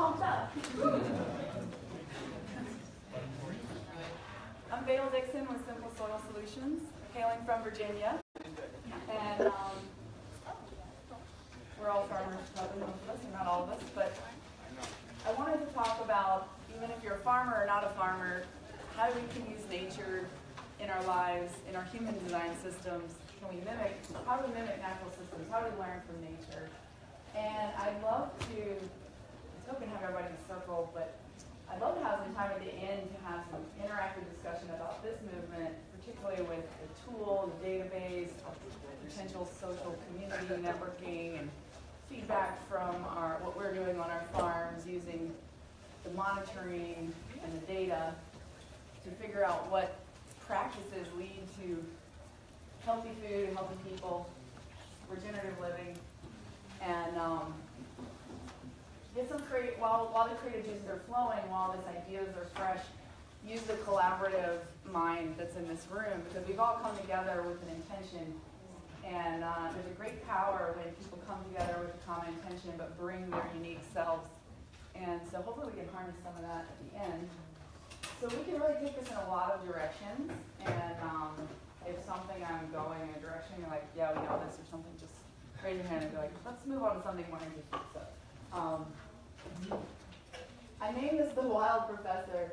pumped up. I'm Bayle Dixon with Simple Soil Solutions, hailing from Virginia. And we're all farmers, probably most of us, or not all of us, but I wanted to talk about, even if you're a farmer or not a farmer, how we can use nature in our lives, in our human design systems. How do we mimic natural systems? How do we learn from nature? And I'd love to, I was hoping to have everybody in a circle, but I'd love to have some time at the end to have some interactive discussion about this movement, particularly with the tool, the database, potential social community networking, and feedback from what we're doing on our farms using the monitoring and the data to figure out what practices lead to healthy food, healthy people, regenerative living, and get some while the creative juices are flowing, while these ideas are fresh, use the collaborative mind that's in this room, because we've all come together with an intention, and there's a great power when people come together with a common intention but bring their unique selves. And so hopefully we can harness some of that at the end. So we can really take this in a lot of directions, and if something I'm going in a direction, you're like, yeah, we know this, or something, just raise your hand and be like, let's move on to something more interesting. So, I named this the Wild Professor,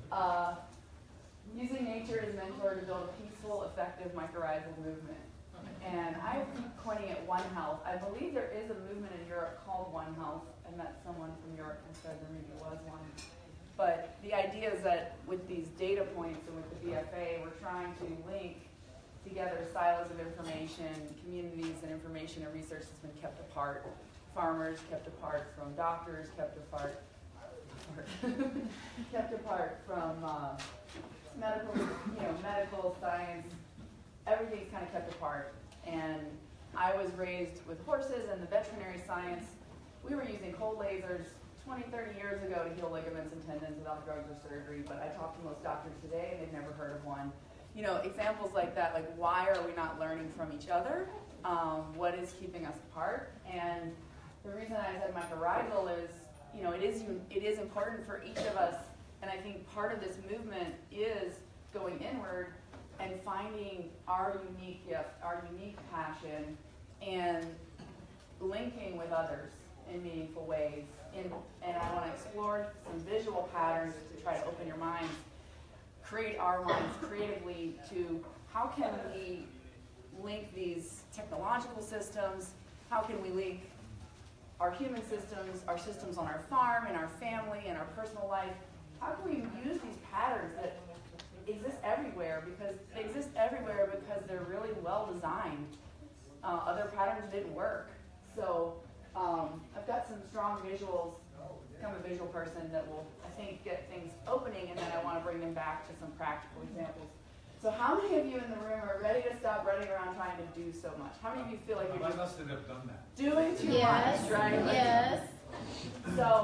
using nature as a mentor to build a peaceful, effective mycorrhizal movement. And I keep coining it One Health. I believe there is a movement in Europe called One Health. I met someone from Europe who said there maybe was one. But the idea is that with these data points and with the BFA, we're trying to link together silos of information, communities and information and research has been kept apart. Farmers kept apart from doctors, kept apart from medical science. Everything's kind of kept apart. And I was raised with horses and the veterinary science. We were using cold lasers 20, 30 years ago to heal ligaments and tendons without drugs or surgery, but I talk to most doctors today and they've never heard of one. You know, examples like that, like why are we not learning from each other? What is keeping us apart? And the reason I said mycorrhizal is, you know, it is important for each of us, and I think part of this movement is going inward and finding our unique gift, our unique passion, and linking with others in meaningful ways. And I want to explore some visual patterns to try to open your minds, create our minds creatively to how can we link these technological systems, how can we link our human systems, our systems on our farm, and our family, and our personal life. How can we use these patterns that exist everywhere? Because they exist everywhere because they're really well designed. Other patterns didn't work. So I've got some strong visuals. I'm a visual person that will, I think, get things opening, and then I want to bring them back to some practical examples. So how many of you in the room are ready to stop running around trying to do so much? How many of you feel like you're just have done that. doing too much, right? Yes. So,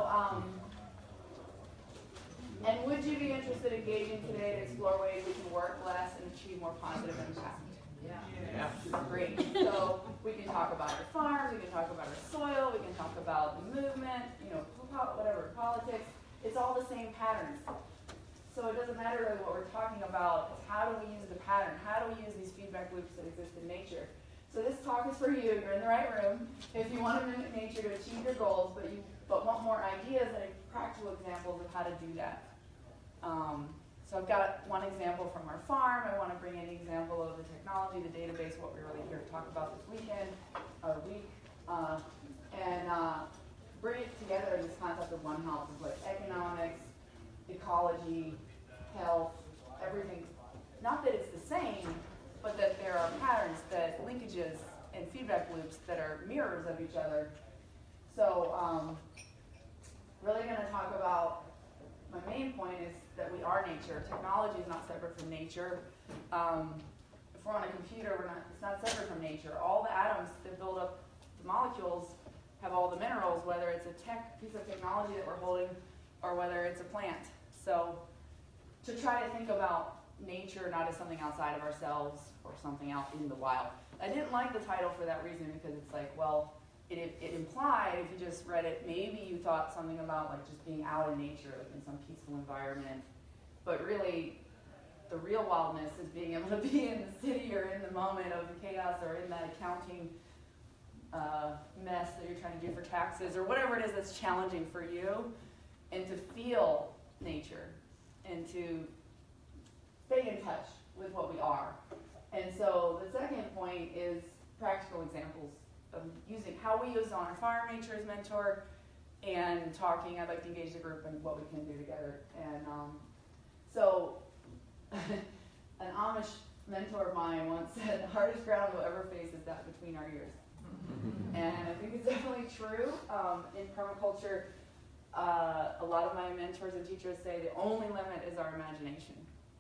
and would you be interested in engaging today to explore ways we can work less and achieve more positive impact? Yeah. Great. So we can talk about our farms, we can talk about our soil, we can talk about the movement, you know, whatever, politics. It's all the same patterns. So it doesn't matter really what we're talking about. It's how do we use the pattern? How do we use these feedback loops that exist in nature? So this talk is for you. You're in the right room. If you want to mimic nature to achieve your goals, but want more ideas and practical examples of how to do that. So I've got one example from our farm. I want to bring in an example of the technology, the database, what we're really here to talk about this weekend, or week, and bring it together in this concept of One Health, is like economics, ecology, health, everything. Not that it's the same, but that there are patterns, that linkages and feedback loops that are mirrors of each other. So really going to talk about, my main point is that we are nature. Technology is not separate from nature. If we're on a computer, it's not separate from nature. All the atoms that build up the molecules have all the minerals, whether it's a piece of technology that we're holding or whether it's a plant. So to try to think about nature not as something outside of ourselves or something out in the wild. I didn't like the title for that reason, because it's like, well, it implied, if you just read it, maybe you thought something about like just being out in nature, like in some peaceful environment. But really, the real wildness is being able to be in the city or in the moment of chaos or in that accounting mess that you're trying to do for taxes or whatever it is that's challenging for you, and to feel nature and to stay in touch with what we are. And so the second point is practical examples of using how we use On Farm Nature as mentor, and talking. I'd like to engage the group in what we can do together. And so an Amish mentor of mine once said, the hardest ground we'll ever face is that between our ears. And I think it's definitely true. In permaculture, a lot of my mentors and teachers say the only limit is our imagination.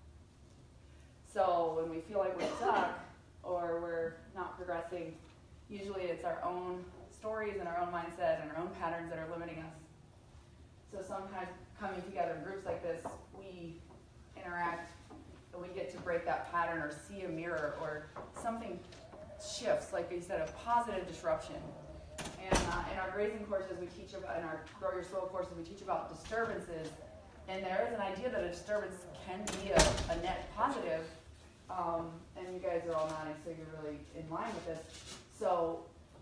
So when we feel like we're stuck or we're not progressing, usually it's our own stories and our own mindset and our own patterns that are limiting us. So sometimes coming together in groups like this, we interact and we get to break that pattern or see a mirror or something shifts, like you said, a positive disruption. And in our grazing courses, we teach about, in our Grow Your Soil courses, we teach about disturbances. And there is an idea that a disturbance can be a net positive. And you guys are all nodding, so you're really in line with this. So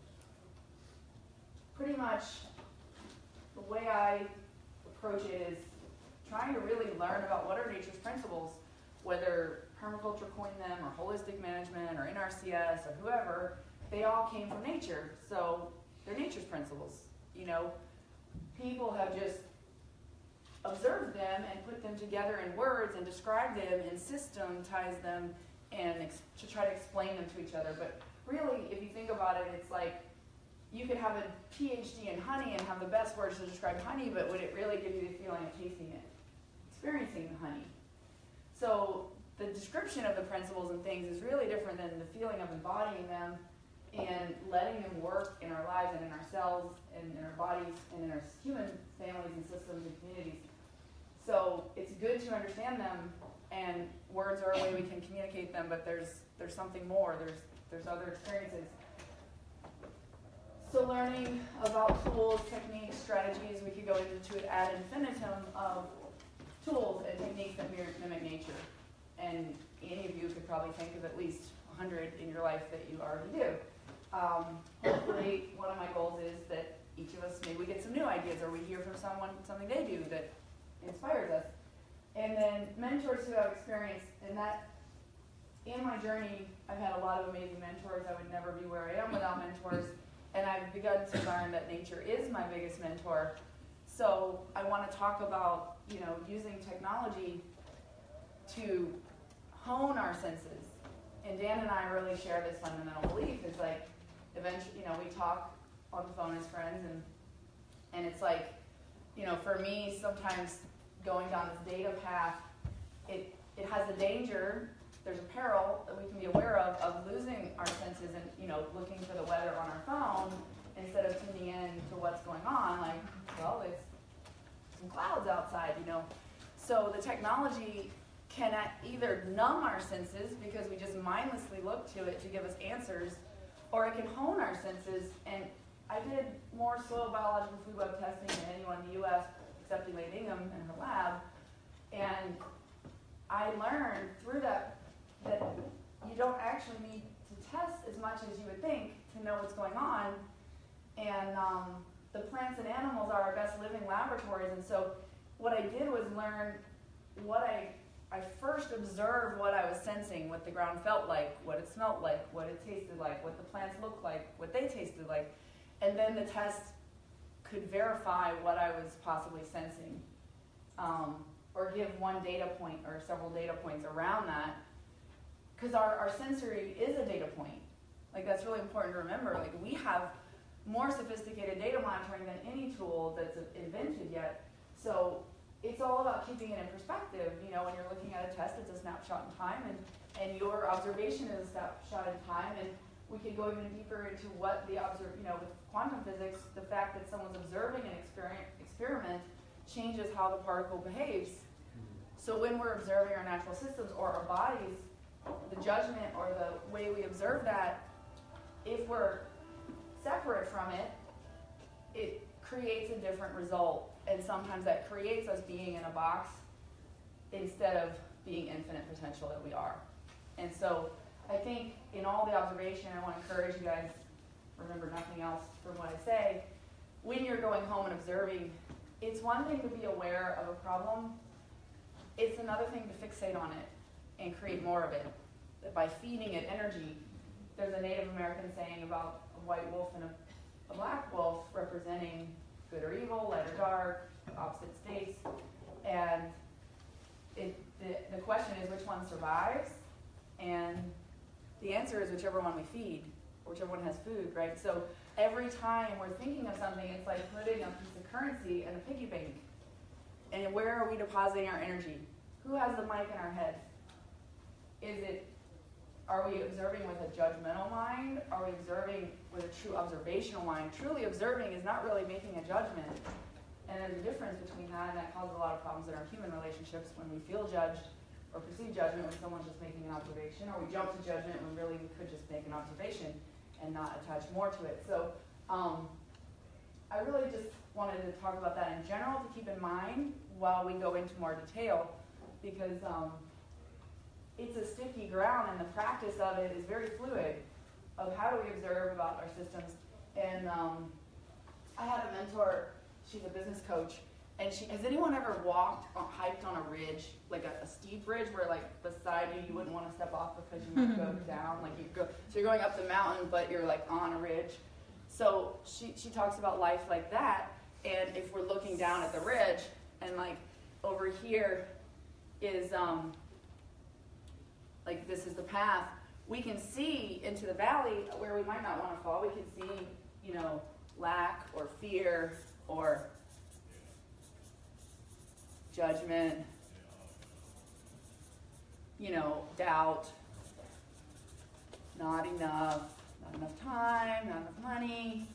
pretty much the way I approach it is trying to really learn about what are nature's principles, whether permaculture coined them or holistic management or NRCS or whoever, they all came from nature. So they're nature's principles. You know, people have just observed them and put them together in words and described them and systematize them and to try to explain them to each other. But really, if you think about it, it's like you could have a PhD in honey and have the best words to describe honey, but would it really give you the feeling of tasting it, experiencing the honey? So the description of the principles and things is really different than the feeling of embodying them and letting them work in our lives and in our cells and in our bodies and in our human families and systems and communities. So it's good to understand them, and words are a way we can communicate them, but there's something more. There's other experiences. So learning about tools, techniques, strategies, we could go into it ad infinitum of tools and techniques that mimic nature. And any of you could probably think of at least 100 in your life that you already do. Hopefully, one of my goals is that each of us, maybe we get some new ideas, or we hear from someone something they do that inspires us. And then mentors who have experience, and that in my journey, I've had a lot of amazing mentors. I would never be where I am without mentors. And I've begun to learn that nature is my biggest mentor. So I want to talk about, you know, using technology to hone our senses. And Dan and I really share this fundamental belief. It's like, eventually, you know, we talk on the phone as friends, and it's like, you know, for me, sometimes going down this data path, it has the danger, there's a peril that we can be aware of losing our senses and, you know, looking for the weather on our phone instead of tuning in to what's going on. Like, well, it's some clouds outside, you know. So the technology can either numb our senses because we just mindlessly look to it to give us answers, or it can hone our senses. And I did more soil biological food web testing than anyone in the U.S. except Elaine Ingham in her lab. And I learned through that you don't actually need to test as much as you would think to know what's going on. And the plants and animals are our best living laboratories. And so what I did was learn what I first observed what I was sensing, what the ground felt like, what it smelled like, what it tasted like, what the plants looked like, what they tasted like. And then the test could verify what I was possibly sensing, or give one data point or several data points around that. Because our sensory is a data point. Like, that's really important to remember. Like, we have more sophisticated data monitoring than any tool that's invented yet. So it's all about keeping it in perspective. You know, when you're looking at a test, it's a snapshot in time, and your observation is a snapshot in time. And we could go even deeper into what the with quantum physics, the fact that someone's observing an experiment changes how the particle behaves. So when we're observing our natural systems or our bodies, the judgment or the way we observe that, if we're separate from it, it creates a different result. And sometimes that creates us being in a box instead of being infinite potential that we are. And so I think in all the observation, I want to encourage you guys, remember nothing else from what I say, when you're going home and observing, it's one thing to be aware of a problem, it's another thing to fixate on it and create more of it. By feeding it energy, there's a Native American saying about a white wolf and a black wolf representing good or evil, light or dark, opposite states, and the question is which one survives, and the answer is whichever one we feed, or whichever one has food, right? So every time we're thinking of something, it's like putting a piece of currency in a piggy bank. And where are we depositing our energy? Who has the mic in our head? Are we observing with a judgmental mind? Are we observing with a true observational mind? Truly observing is not really making a judgment. And there's a difference between that, and that causes a lot of problems in our human relationships when we feel judged or perceive judgment when someone's just making an observation, or we jump to judgment when really we could just make an observation and not attach more to it. So I really just wanted to talk about that in general to keep in mind while we go into more detail, because it's a sticky ground, and the practice of it is very fluid, of how do we observe about our systems. And I had a mentor, she's a business coach, and has anyone ever hiked on a ridge, like a steep ridge where like beside you wouldn't want to step off because you might go down, so you're going up the mountain, but you're like on a ridge. So she talks about life like that, and if we're looking down at the ridge, and like over here is, like this is the path, we can see into the valley where we might not want to fall. We can see, lack or fear or judgment, doubt, not enough time, not enough money.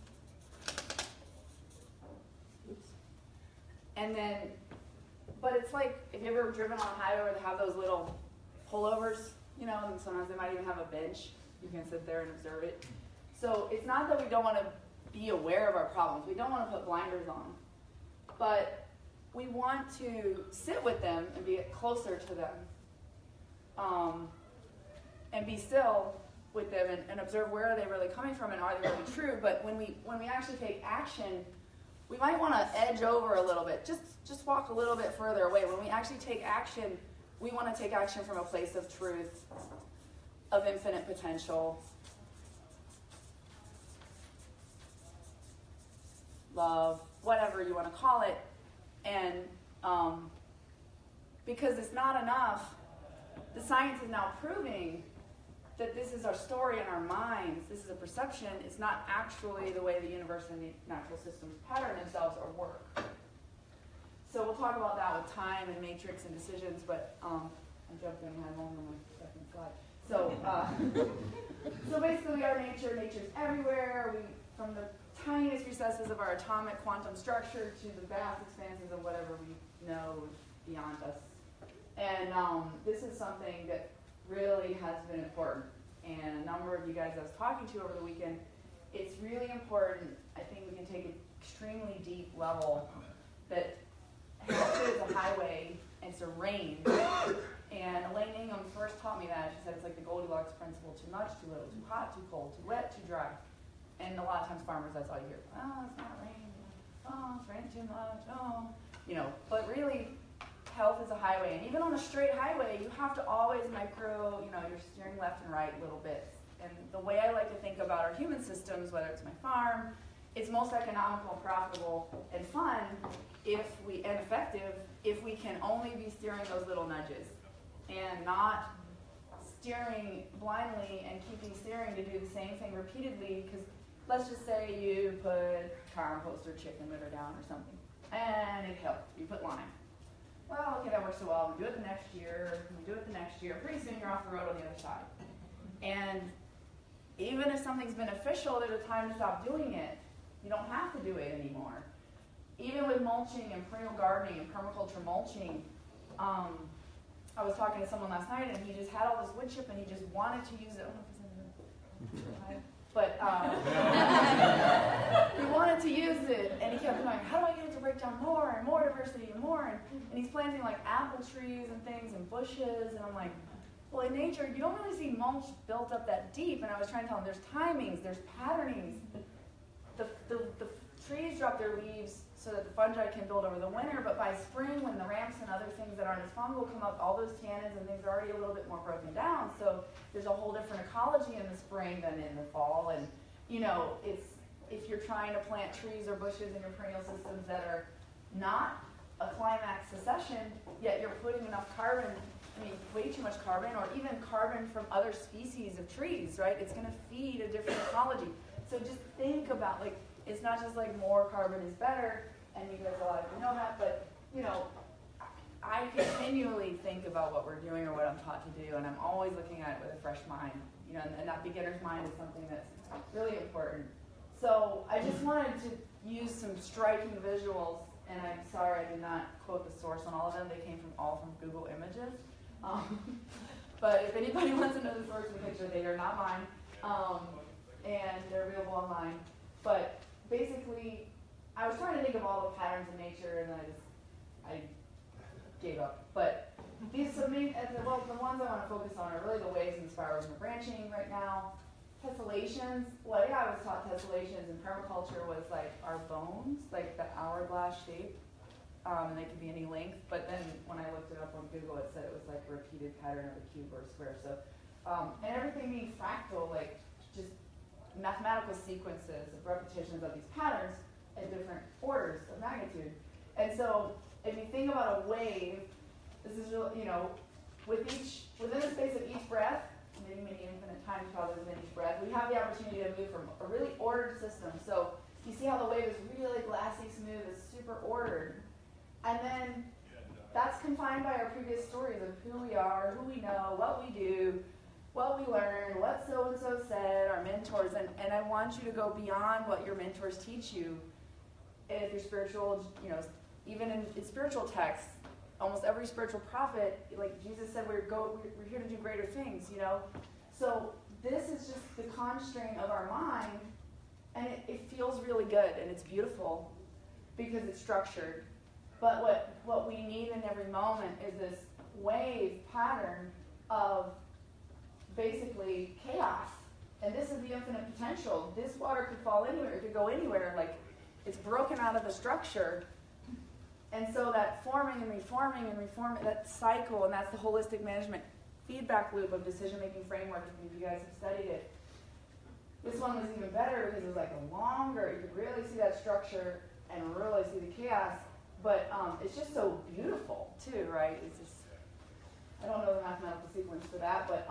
Oops. And then, but it's like, if you've ever driven on a highway where they have those little pullovers, and sometimes they might even have a bench. You can sit there and observe it. So it's not that we don't want to be aware of our problems. We don't want to put blinders on. But we want to sit with them and be closer to them. And be still with them and observe where are they really coming from and are they really true. But when we actually take action, we might want to edge over a little bit. Just walk a little bit further away. When we actually take action, we want to take action from a place of truth, of infinite potential, love, whatever you want to call it. And because it's not enough, the science is now proving that this is our story in our minds. This is a perception. It's not actually the way the universe and the natural systems pattern themselves or work. So we'll talk about that with time and matrix and decisions, but I jumped in and had one on my second slide. So basically our nature's everywhere. From the tiniest recesses of our atomic quantum structure to the vast expanses of whatever we know beyond us. And this is something that really has been important. And a number of you guys I was talking to over the weekend, it's really important. I think we can take an extremely deep level that health is a highway and it's a range. And Elaine Ingham first taught me that. She said it's like the Goldilocks principle: too much, too little, too hot, too cold, too wet, too dry. And a lot of times farmers, that's all you hear. Oh, it's not raining. Oh, it's raining too much. Oh, but really, health is a highway. And even on a straight highway, you have to always micro, you're steering left and right little bits. And the way I like to think about our human systems, whether it's my farm, it's most economical, profitable, and fun and effective if we can only be steering those little nudges and not steering blindly and keeping steering to do the same thing repeatedly. Because let's just say you put compost or chicken litter down or something, and it helped. You put lime. Well, okay, that works so well. We do it the next year. Pretty soon you're off the road on the other side. And even if something's beneficial, there's a time to stop doing it. You don't have to do it anymore. Even with mulching and perennial gardening and permaculture mulching, I was talking to someone last night and he just had all this wood chip and he just wanted to use it. I don't know if it's in the But he wanted to use it, and he kept going, how do I get it to break down more and more diversity and more? And he's planting like apple trees and things and bushes, and I'm like, well, in nature, you don't really see mulch built up that deep. And I was trying to tell him there's timings, there's patternings. The trees drop their leaves so that the fungi can build over the winter, but by spring, when the ramps and other things that aren't as fungal come up, all those tannins and things are already a little bit more broken down. So there's a whole different ecology in the spring than in the fall. And, you know, if you're trying to plant trees or bushes in your perennial systems that are not a climax succession, yet you're putting enough carbon, I mean, way too much carbon, or even carbon from other species of trees, right? It's going to feed a different ecology. So just think about, like, it's not just like more carbon is better, and you guys, a lot of you know that, but, you know, I continually think about what we're doing or what I'm taught to do, and I'm always looking at it with a fresh mind, you know, and that beginner's mind is something that's really important. So I just wanted to use some striking visuals, and I'm sorry I did not quote the source on all of them. They came all from Google Images. But if anybody wants to know the source of the picture, they are not mine, and they're available online. But basically, I was trying to think of all the patterns in nature, and then I gave up. But these the ones I want to focus on are really the waves and spirals and the branching right now. Tessellations, what I was taught tessellations in permaculture was like our bones, like the hourglass shape. And they could be any length, but then when I looked it up on Google, it said it was like a repeated pattern of a cube or a square. So, and everything being fractal, like just mathematical sequences of repetitions of these patterns at different orders of magnitude. And so, if you think about a wave, this is, you know, within the space of each breath, many, many infinite times probably within each breath, we have the opportunity to move from a really ordered system. So, you see how the wave is really glassy smooth, it's super ordered. And then that's confined by our previous stories of who we are, who we know, what we do, what we learned, what so-and-so said, our mentors. And I want you to go beyond what your mentors teach you. And if you're spiritual, you know, even in spiritual texts, almost every spiritual prophet, like Jesus said, we're here to do greater things, you know. So this is just the constraint of our mind, and it feels really good, and it's beautiful because it's structured. But what we need in every moment is this wave pattern of basically chaos. And this is the infinite potential. This water could fall anywhere, it could go anywhere, like it's broken out of the structure. And so that forming and reforming, that cycle, and that's the holistic management feedback loop of decision-making framework, if you guys have studied it. This one was even better because it was like a longer, you could really see that structure and really see the chaos. But it's just so beautiful, too, right? It's just, I don't know the mathematical sequence for that, but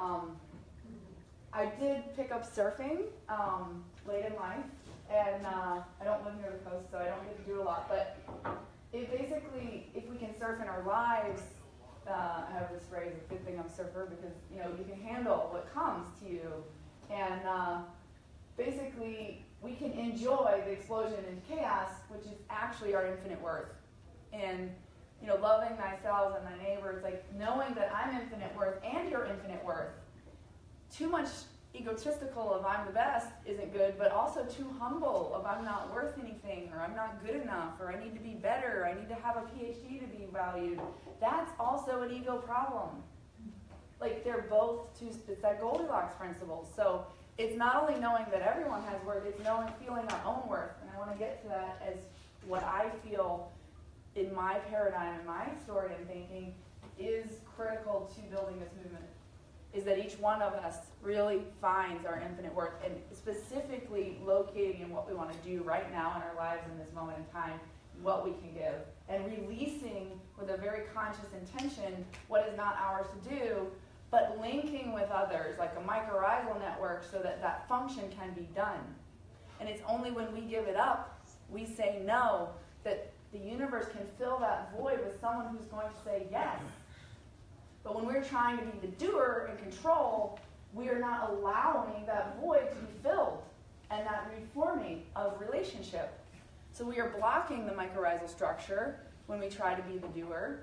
I did pick up surfing late in life, and I don't live near the coast, so I don't get to do a lot, but it basically, if we can surf in our lives, I have this phrase, a good thing I'm a surfer, because, you know, you can handle what comes to you, and basically, we can enjoy the explosion and chaos, which is actually our infinite worth. And, you know, loving thyself and thy neighbor, it's like knowing that I'm infinite worth and you're infinite worth. Too much egotistical of I'm the best isn't good, but also too humble of I'm not worth anything, or I'm not good enough, or I need to be better, I need to have a PhD to be valued. That's also an ego problem. Like they're both it's that Goldilocks principle. So it's not only knowing that everyone has worth, it's feeling our own worth. And I want to get to that as what I feel in my paradigm, in my story and thinking, is critical to building this movement, is that each one of us really finds our infinite worth, and specifically locating in what we want to do right now in our lives in this moment in time, what we can give, and releasing with a very conscious intention what is not ours to do, but linking with others, like a mycorrhizal network, so that that function can be done. And it's only when we give it up, we say no, that the universe can fill that void with someone who's going to say yes. But when we're trying to be the doer and control, we are not allowing that void to be filled and that reforming of relationship. So we are blocking the mycorrhizal structure when we try to be the doer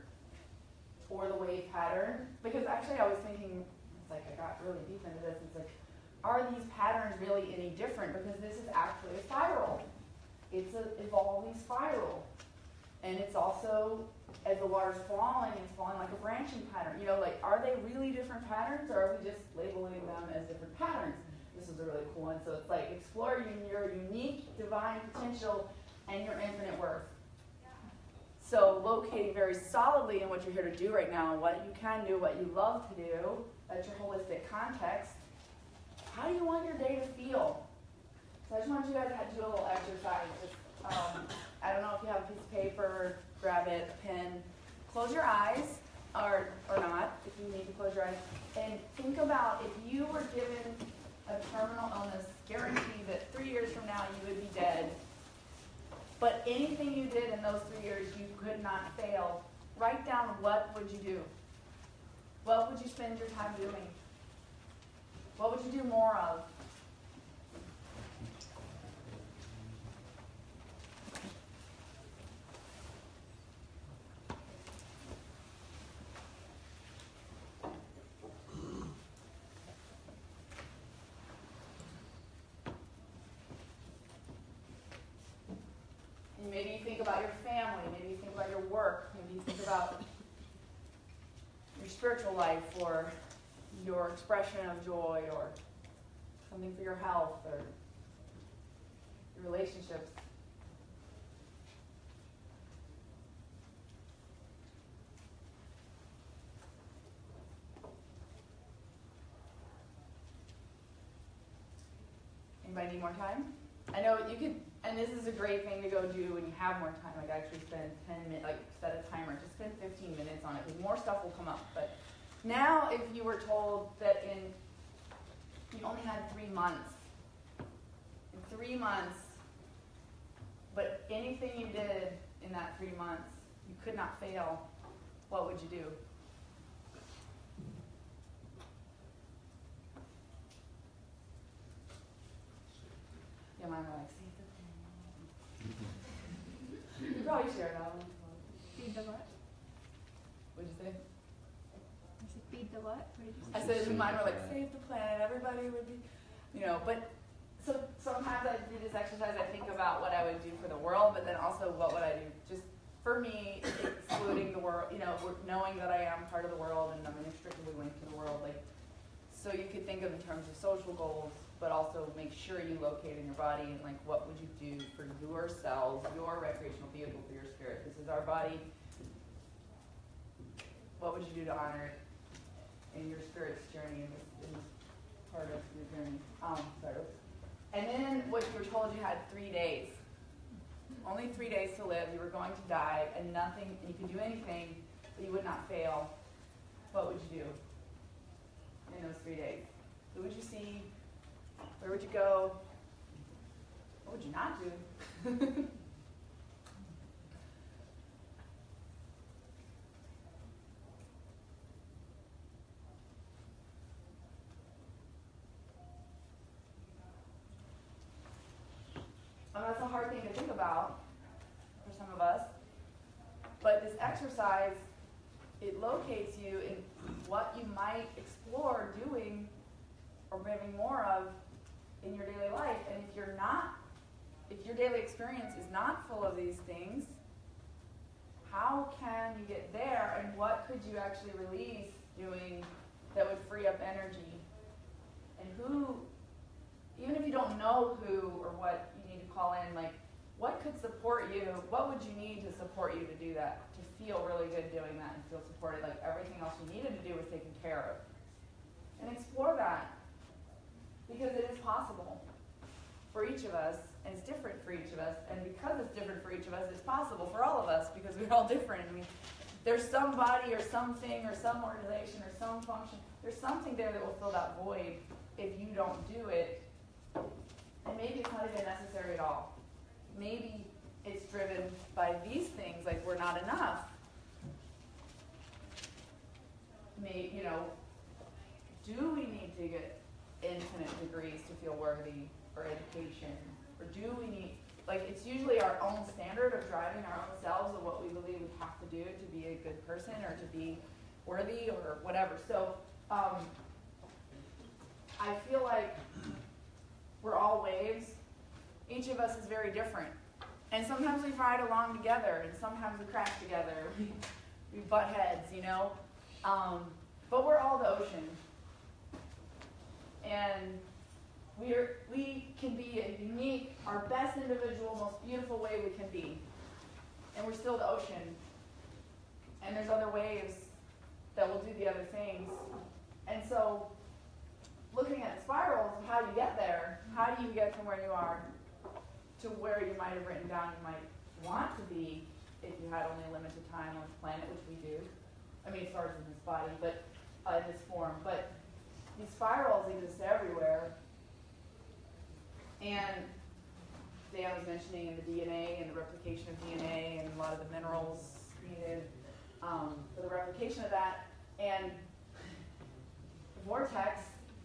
or the wave pattern. Because actually I was thinking, it's like I got really deep into this, it's like are these patterns really any different? Because this is actually a spiral. It's an evolving spiral. And it's also, as the water's falling, it's falling like a branching pattern. You know, like, are they really different patterns, or are we just labeling them as different patterns? This is a really cool one. So it's like, explore your unique divine potential and your infinite worth. So locating very solidly in what you're here to do right now, what you can do, what you love to do, that's your holistic context. How do you want your day to feel? So I just want you guys to do a little exercise. Just, I don't know if you have a piece of paper, grab it, a pen. Close your eyes, or not, if you need to close your eyes. And think about if you were given a terminal illness, guaranteed that 3 years from now you would be dead. But anything you did in those 3 years, you could not fail. Write down, what would you do? What would you spend your time doing? What would you do more of? Maybe you think about your family, maybe you think about your work, maybe you think about your spiritual life, or your expression of joy, or something for your health, or your relationships. Anybody need more time? I know you could, and this is a great thing to go do when you have more time. Like, actually spend 10 minutes, like set a timer, just spend 15 minutes on it, because more stuff will come up. But now, if you were told that you only had 3 months, in 3 months, but anything you did in that 3 months, you could not fail, what would you do? Yeah, mine were like, save the planet. You probably share it out. Feed the what? What'd you say? I said feed the what? What did you say? I said mine were like, save the planet, everybody would be, but so sometimes I do this exercise, I think about what I would do for the world, but then also what would I do just for me, excluding the world, knowing that I am part of the world and I'm inextricably linked to the world. Like, so you could think of in terms of social goals, but also make sure you locate in your body, and like, what would you do for your cells, your recreational vehicle for your spirit? This is our body. What would you do to honor it in your spirit's journey, in this part of your journey? Sorry. And then what you were told, you had 3 days. Only 3 days to live. You were going to die, and nothing, and you could do anything, but you would not fail. What would you do in those 3 days? Who would you see? Where would you go? What would you not do? That's a hard thing to think about for some of us. But this exercise, it locates you in what you might explore doing or having more of in your daily life. And if your daily experience is not full of these things, how can you get there, and what could you actually release doing that would free up energy? And who, even if you don't know who or what you need to call in, like, what could support you? What would you need to support you to do that, to feel really good doing that and feel supported, like everything else you needed to do was taken care of? And explore that, because it is possible for each of us, and it's different for each of us, and because it's different for each of us, it's possible for all of us, because we're all different. I mean, there's somebody or something or some organization or some function, there's something there that will fill that void if you don't do it. And maybe it's not even necessary at all. Maybe it's driven by these things, like we're not enough. Maybe, do we need to get infinite degrees to feel worthy, or education? Or do we need, like, it's usually our own standard of driving our own selves of what we believe we have to do to be a good person or to be worthy or whatever. So, I feel like we're all waves. Each of us is very different. And sometimes we ride along together, and sometimes we crash together. We butt heads, you know? But we're all the ocean. And we can be a unique, our best individual, most beautiful way we can be. And we're still the ocean. And there's other waves that will do the other things. And so, looking at spirals, how do you get there? How do you get from where you are to where you might have written down you might want to be if you had only a limited time on this planet, which we do. I mean, as far as in this body, but in this form. But these spirals exist everywhere. And Dan was mentioning in the DNA and the replication of DNA and a lot of the minerals needed for the replication of that. And the vortex,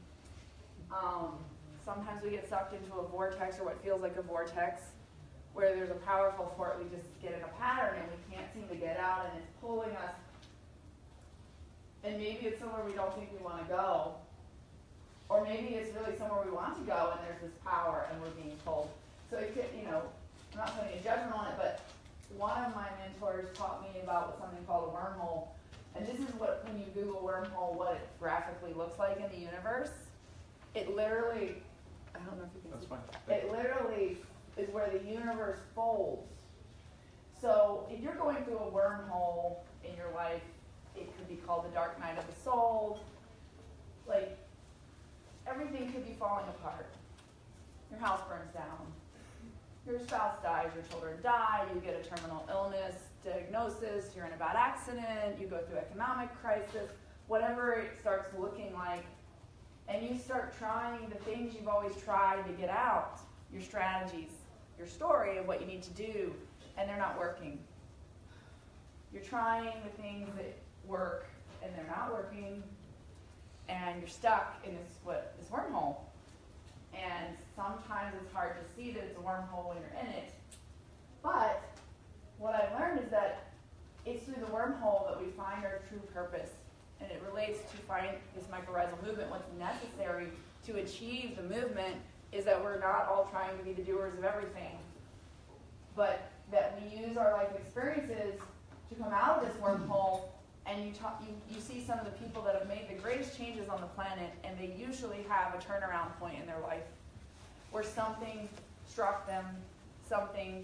sometimes we get sucked into a vortex or what feels like a vortex where there's a powerful force. We just get in a pattern and we can't seem to get out, and it's pulling us. And maybe it's somewhere we don't think we want to go. Or maybe it's really somewhere we want to go and there's this power and we're being pulled. So it could, you know, I'm not putting a judgment on it, but one of my mentors taught me about something called a wormhole. And this is what, when you Google wormhole, what it graphically looks like in the universe. It literally, I don't know if you can see. That's fine. It literally is where the universe folds. So if you're going through a wormhole in your life, it could be called the dark night of the soul. Like, everything could be falling apart. Your house burns down. Your spouse dies, your children die, you get a terminal illness diagnosis, you're in a bad accident, you go through economic crisis, whatever it starts looking like, and you start trying the things you've always tried to get out, your strategies, your story of what you need to do, and they're not working. You're trying the things that work, and they're not working, and you're stuck in this wormhole. And sometimes it's hard to see that it's a wormhole when you're in it. But what I've learned is that it's through the wormhole that we find our true purpose. And it relates to find this mycorrhizal movement. What's necessary to achieve the movement is that we're not all trying to be the doers of everything, but that we use our life experiences to come out of this wormhole. And you see some of the people that have made the greatest changes on the planet, and they usually have a turnaround point in their life where something struck them, something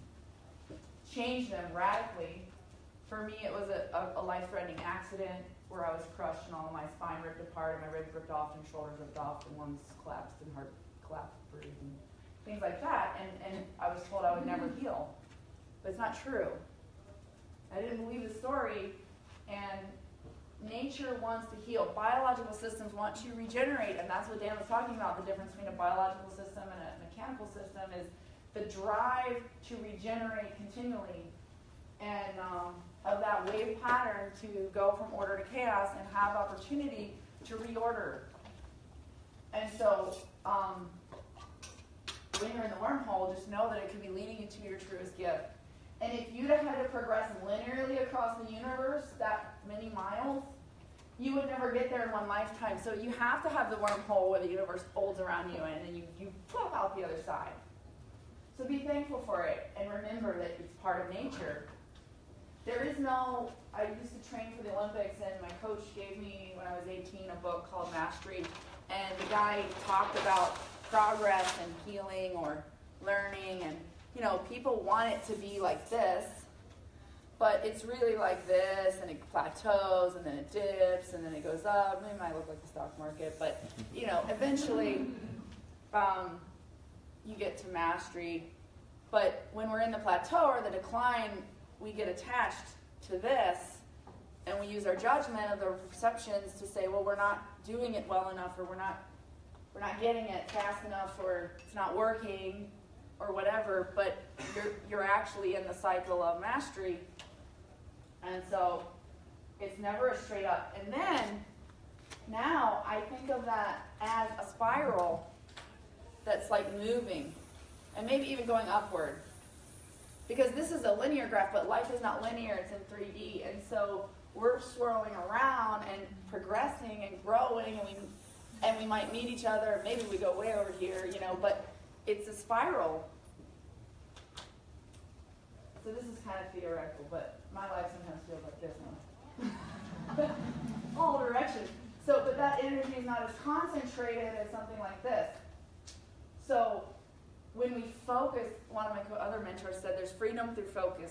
changed them radically. For me, it was a life-threatening accident where I was crushed and all of my spine ripped apart, and my ribs ripped off, and shoulders ripped off, and lungs collapsed, and heart collapsed, and things like that. And I was told I would never heal. But it's not true. I didn't believe the story. And nature wants to heal. Biological systems want to regenerate, and that's what Dan was talking about. The difference between a biological system and a mechanical system is the drive to regenerate continually, and of that wave pattern to go from order to chaos and have opportunity to reorder. And so when you're in the wormhole, just know that it could be leading you to your truest gift. And if you'd have had to progress linearly across the universe that many miles, you would never get there in one lifetime. So you have to have the wormhole where the universe folds around you and then you pop out the other side. So be thankful for it and remember that it's part of nature. There is no, I used to train for the Olympics, and my coach gave me, when I was 18, a book called Mastery. And the guy talked about progress and healing or learning, and you know, people want it to be like this, but it's really like this, and it plateaus, and then it dips, and then it goes up. It might look like the stock market, but you know, eventually you get to mastery. But when we're in the plateau or the decline, we get attached to this, and we use our judgment of the perceptions to say, well, we're not doing it well enough, or we're not getting it fast enough, or it's not working, or whatever, but you're actually in the cycle of mastery. And so it's never a straight up. And then now I think of that as a spiral that's like moving and maybe even going upward. Because this is a linear graph, but life is not linear, it's in 3D. And so we're swirling around and progressing and growing, and And we might meet each other, maybe we go way over here, you know, but it's a spiral. So this is kind of theoretical, but my life sometimes feels like this one. All directions. So, but that energy is not as concentrated as something like this. So when we focus, one of my other mentors said there's freedom through focus.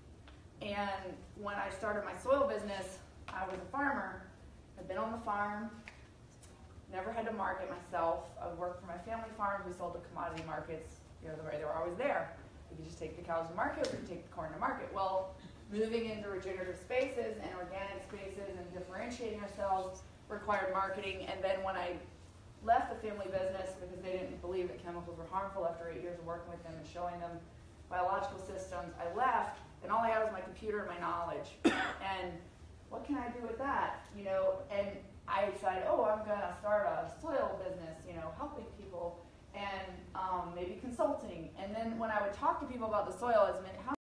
And when I started my soil business, I was a farmer. I'd been on the farm, never had to market myself. I worked for my family farm. We sold to commodity markets. You know, they were always there. We could just take the cows to market, we could take the corn to market. Well, moving into regenerative spaces and organic spaces and differentiating ourselves required marketing. And then when I left the family business because they didn't believe that chemicals were harmful after 8 years of working with them and showing them biological systems, I left, and all I had was my computer and my knowledge. And what can I do with that? You know, and I decided, oh, I'm gonna start a soil business, you know, helping people and maybe consulting. And then when I would talk to people about the soil, it's meant how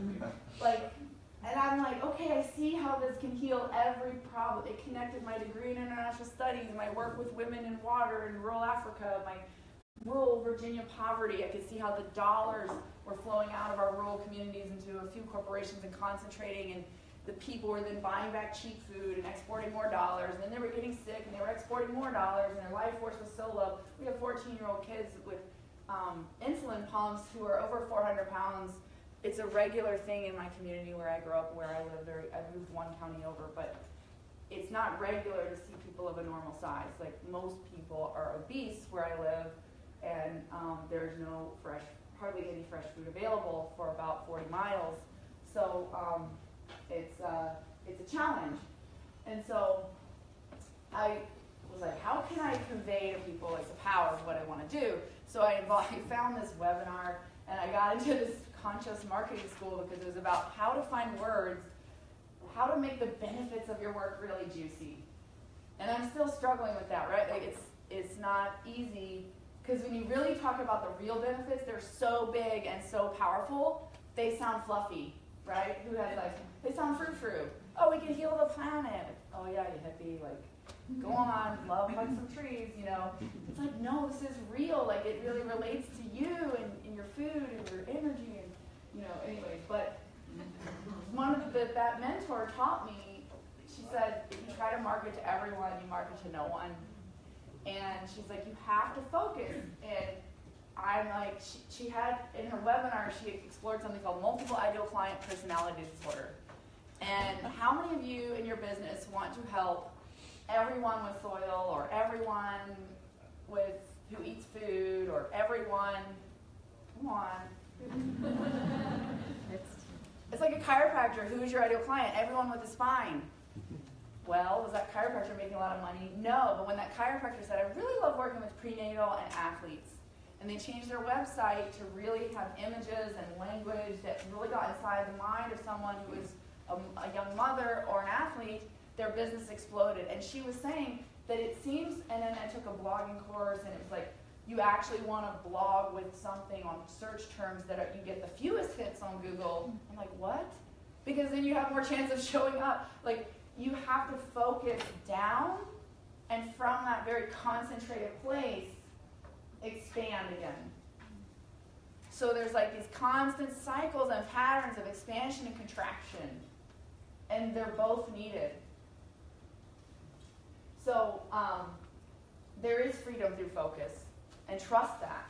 like, and I'm like, okay, I see how this can heal every problem. It connected my degree in international studies, my work with women in water in rural Africa, my rural Virginia poverty. I could see how the dollars were flowing out of our rural communities into a few corporations and concentrating, and the people were then buying back cheap food and exporting more dollars, and then they were getting sick and they were exporting more dollars, and their life force was so low. We have 14-year-old kids with insulin pumps who are over 400 pounds. It's a regular thing in my community where I grew up, where I live. I moved one county over, but it's not regular to see people of a normal size. Like, most people are obese where I live, and there's no hardly any fresh food available for about 40 miles. So it's a challenge. And so I was like, how can I convey to people like the power of what I want to do? So I found this webinar, and I got into this conscious marketing school because it was about how to find words, how to make the benefits of your work really juicy. And I'm still struggling with that, right? Like, it's not easy, because when you really talk about the real benefits, they're so big and so powerful, they sound fluffy, right? Who has like, they sound frou-frou. Oh, we can heal the planet. Oh yeah, you hippie, like, go on, love like some trees, you know. It's like, no, this is real. Like, it really relates to you and your food and your energy, and, you know, anyways. But one of that mentor taught me, she said, if you try to market to everyone, you market to no one. And she's like, you have to focus. And I'm like, she had, in her webinar, she explored something called multiple ideal client personality disorder. And how many of you in your business want to help everyone with soil, or everyone who eats food, or everyone, come on. It's like a chiropractor. Who is your ideal client? Everyone with a spine. Well, was that chiropractor making a lot of money? No, but when that chiropractor said, I really love working with prenatal and athletes, and they changed their website to really have images and language that really got inside the mind of someone who was a young mother or an athlete, their business exploded. And she was saying that it seems, and then I took a blogging course, and it was like, you actually want to blog with something on search terms that you get the fewest hits on Google. I'm like, what? Because then you have more chance of showing up. Like, you have to focus down, and from that very concentrated place, expand again. So there's like these constant cycles and patterns of expansion and contraction, and they're both needed. So there is freedom through focus, and trust that.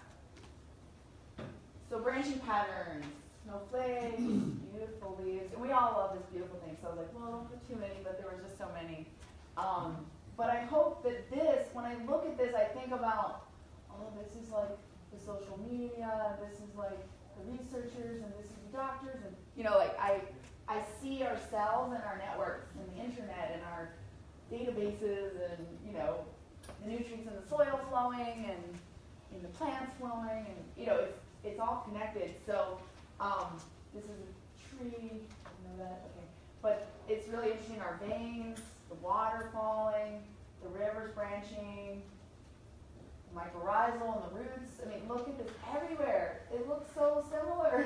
So branching patterns, snowflakes, beautiful leaves. And we all love this beautiful thing. So I was like, well, don't put too many, but there was just so many. But I hope that this, when I look at this, I think about, oh, this is like the social media, this is like the researchers, and this is the doctors, and, you know, like I see ourselves and our networks and the internet and our databases, and, you know, the nutrients in the soil flowing and in the plants flowing, and, you know, it's all connected. So this is a tree, you know that? Okay. But it's really interesting, our veins, the water falling, the rivers branching, the mycorrhizal and the roots. I mean, look at this everywhere. It looks so similar.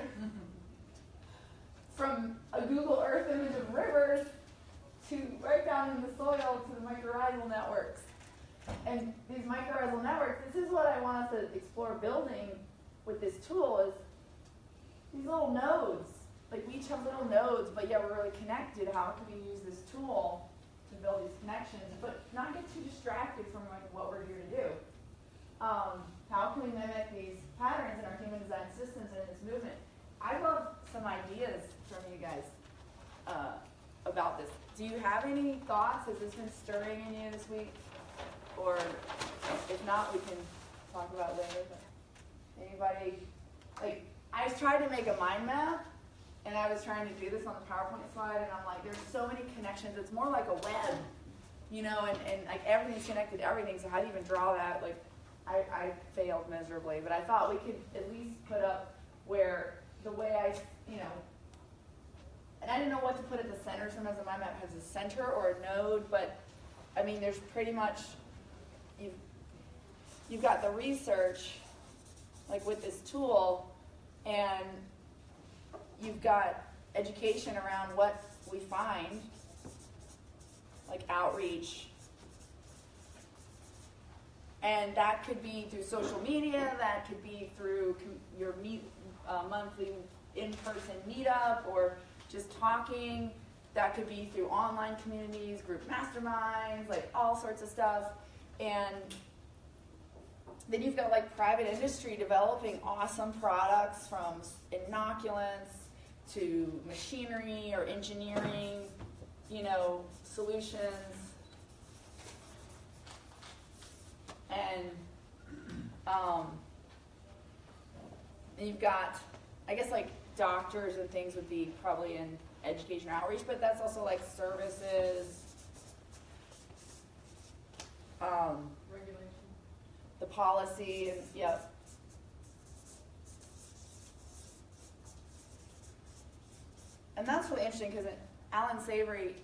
From a Google Earth image of rivers to right down in the soil to the mycorrhizal networks. And these mycorrhizal networks, this is what I want us to explore building with this tool is these little nodes. Like we each have little nodes, but yet we're really connected. How can we use this tool to build these connections, but not get too distracted from like what we're here to do? How can we mimic these patterns in our human design systems and in this movement? I love some ideas from you guys about this. Do you have any thoughts? Has this been stirring in you this week? Or if not, we can talk about it later. But anybody, like, I tried to make a mind map, and I was trying to do this on the PowerPoint slide, and I'm like, there's so many connections. It's more like a web, you know, and like everything's connected to everything. So how do you even draw that? Like, I failed miserably, but I thought we could at least put up where the way I, you know, and I didn't know what to put at the center. Sometimes the mind map has a center or a node, but I mean, there's pretty much, you've got the research, like with this tool, and you've got education around what we find, like outreach. And that could be through social media, that could be through your monthly in-person meetup, or just talking. That could be through online communities, group masterminds, like all sorts of stuff. And then you've got like private industry developing awesome products from inoculants to machinery or engineering, you know, solutions. And you've got, I guess, like doctors and things would be probably in education outreach, but that's also like services, Regulation. the policy, and yep. And that's really interesting because Alan Savory,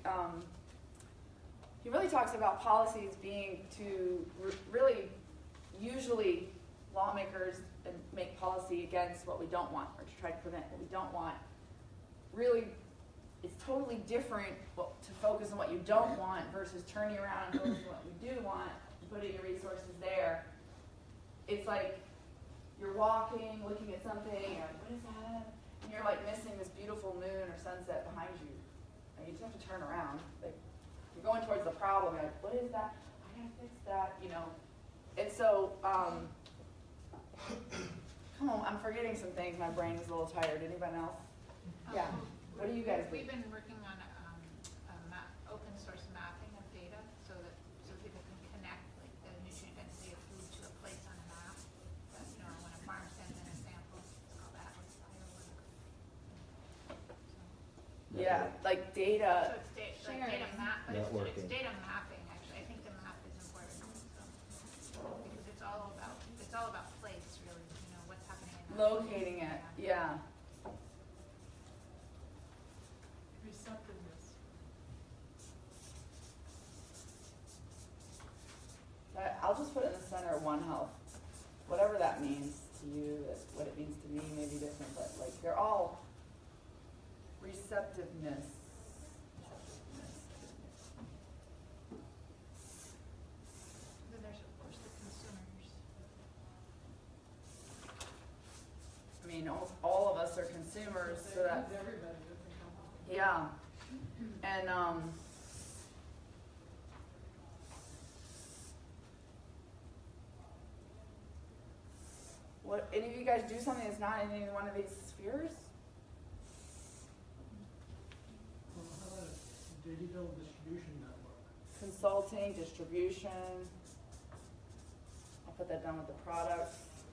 he really talks about policies being to really, usually lawmakers make policy against what we don't want, or to try to prevent what we don't want. Really, it's totally different to focus on what you don't want versus turning around and focusing on what you do want and putting your resources there. It's like you're walking, looking at something, and what is that? And you're like missing this beautiful moon or sunset behind you. And you just have to turn around. Like, you're going towards the problem. You're like, what is that? I gotta fix that, you know. And so, come on, I'm forgetting some things. My brain is a little tired. Anyone else? Yeah. What do you guys do? We've been working on open source mapping of data so people can connect like the nutrient density of food to a place on a map. But, you know, when a farm sends in a sample, it's called Atlas Biowork. Yeah, like data. So it's data map, but it's Networking. data mapping actually. I think the map is important. So, because it's all about place really. You know what's happening in that Locating it, yeah. Receptiveness. I'll just put it in the center of One Health. Whatever that means to you, what it means to me may be different, but like they're all receptiveness. Then there's of course the consumers. I mean, all of us are consumers, so that, Everybody, different company. yeah. And what, any of you guys do something that's not in any one of these spheres? Well, how about a digital distribution network? Consulting, distribution. I'll put that down with the products.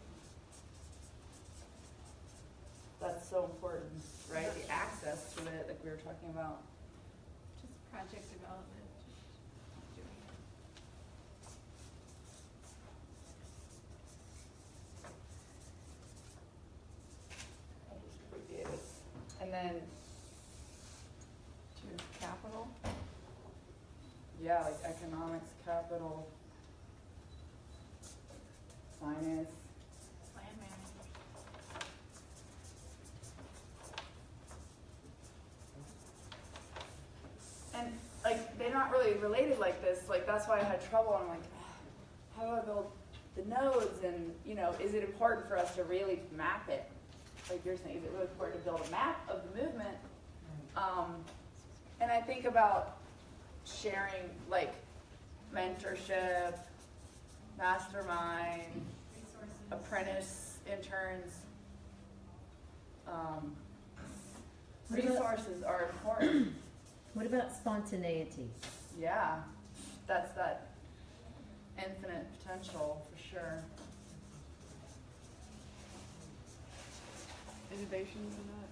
That's so important, right? The access to it, like we were talking about. Just project development, just doing it. I'll just abbreviate it. And then to capital. Yeah, like economics, capital, finance. Land management. And like they're not really related like this. Like that's why I had trouble. I'm like, how do I build the nodes, and, you know, is it important for us to really map it? Like you're saying, is it really important to build a map of the movement? And I think about sharing, like, mentorship, mastermind, apprentice interns. What about- Resources are important. What about spontaneity? Yeah, that's that infinite potential for sure. Innovations in that.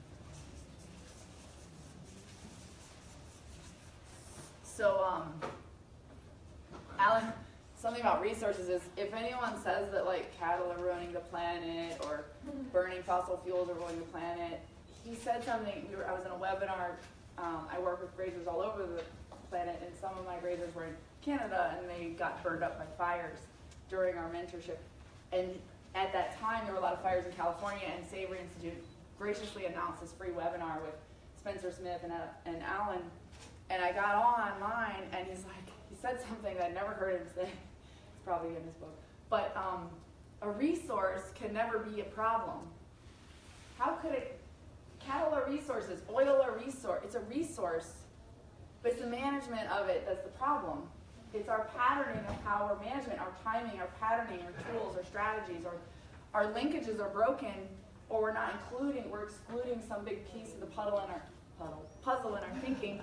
So, Alan, something about resources is if anyone says that like cattle are ruining the planet or burning fossil fuels are ruining the planet, he said something. I was in a webinar. I work with grazers all over the planet, and some of my grazers were in Canada, and they got burned up by fires during our mentorship. And at that time, there were a lot of fires in California, and Savory Institute graciously announced this free webinar with Spencer Smith and Alan. And I got online, and he said something that I'd never heard him say. It's probably in his book. But a resource can never be a problem. How could it? Cattle are resources. Oil are resource. It's a resource, but it's the management of it that's the problem. It's our patterning of power management, our timing, our patterning, our tools, our strategies, or our linkages are broken, or we're excluding some big piece of the puzzle in our thinking.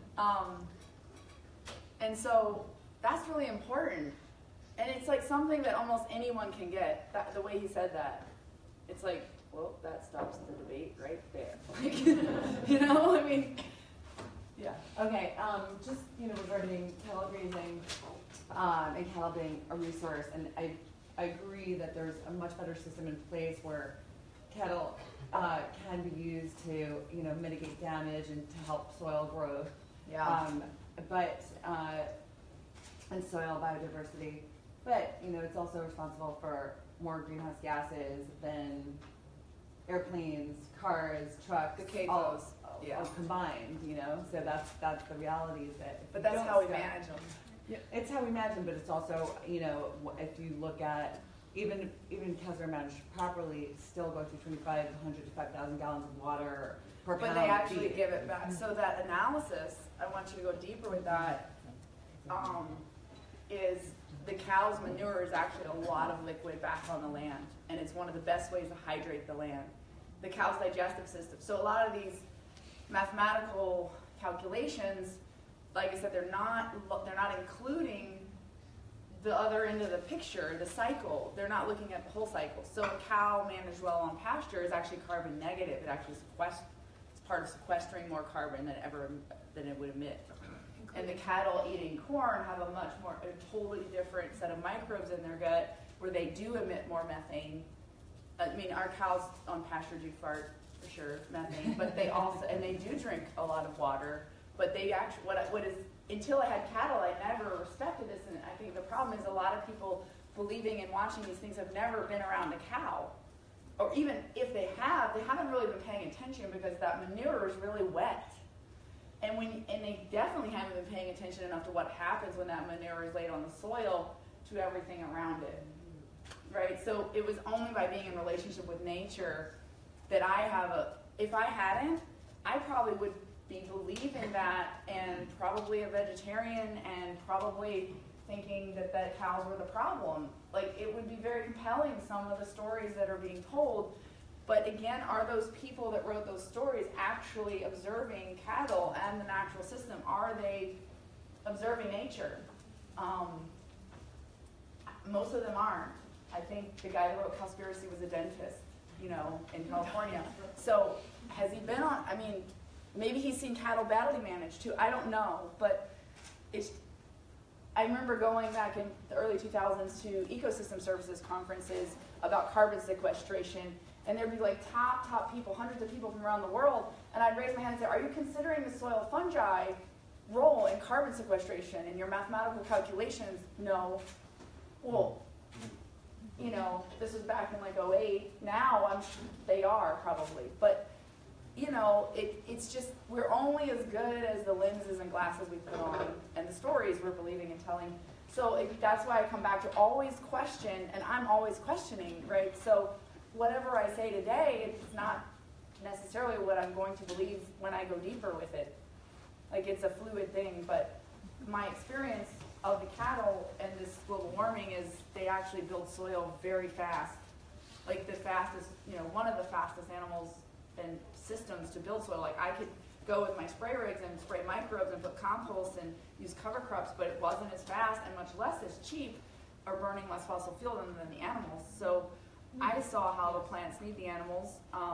And so that's really important. And it's like something that almost anyone can get, the way he said that. It's like, well, that stops the debate right there. Like, you know, I mean, yeah. Okay, just, regarding cattle grazing and cattle being a resource, and I agree that there's a much better system in place where cattle can be used to, mitigate damage and to help soil growth. Yeah. And soil biodiversity. But, it's also responsible for more greenhouse gases than airplanes, cars, trucks, The capos, all yeah. combined, So that's the reality is that. But that's how we manage them. Yeah, it's how we manage them, but it's also, if you look at, even cows that are managed properly, still go through 2,500 to 5,000 gallons of water per But pound. they actually feed. give it back. So that analysis, I want you to go deeper with that, is the cow's manure is actually a lot of liquid back on the land, and it's one of the best ways to hydrate the land. The cow's digestive system. So a lot of these mathematical calculations, like I said, they're not including the other end of the picture, the cycle. They're not looking at the whole cycle. So a cow managed well on pasture is actually carbon negative. It actually it's part of sequestering more carbon than it would emit. And the cattle eating corn have a totally different set of microbes in their gut where they do emit more methane. I mean, our cows on pasture do fart for sure, methane, but they also, and they do drink a lot of water, but they actually, until I had cattle, I never respected this, and I think the problem is a lot of people believing and watching these things have never been around a cow. Or even if they haven't really been paying attention because that manure is really wet. And they definitely haven't been paying attention enough to what happens when that manure is laid on the soil to everything around it, right? So it was only by being in relationship with nature that if I hadn't, I probably would be believing that and probably a vegetarian and probably thinking that cows were the problem. Like, it would be very compelling, some of the stories that are being told. But again, are those people that wrote those stories actually observing cattle and the natural system? Are they observing nature? Most of them aren't. I think the guy that wrote Cowspiracy was a dentist, in California. So has he been on, maybe he's seen cattle badly managed too. I don't know, but I remember going back in the early 2000s to ecosystem services conferences about carbon sequestration. And there'd be like top people, hundreds of people from around the world, and I'd raise my hand and say, are you considering the soil fungi role in carbon sequestration in your mathematical calculations? No. Well, this was back in like 2008. Now I'm sure they are probably. But, it's just, we're only as good as the lenses and glasses we put on and the stories we're believing and telling. So that's why I come back to always question, and I'm always questioning, right? So whatever I say today, it's not necessarily what I'm going to believe when I go deeper with it. Like, it's a fluid thing, but my experience of the cattle and this global warming is they actually build soil very fast. Like the fastest, one of the fastest animals and systems to build soil. Like I could go with my spray rigs and spray microbes and put compost and use cover crops, but it wasn't as fast and much less as cheap or burning less fossil fuel than the animals. So I saw how the plants need the animals.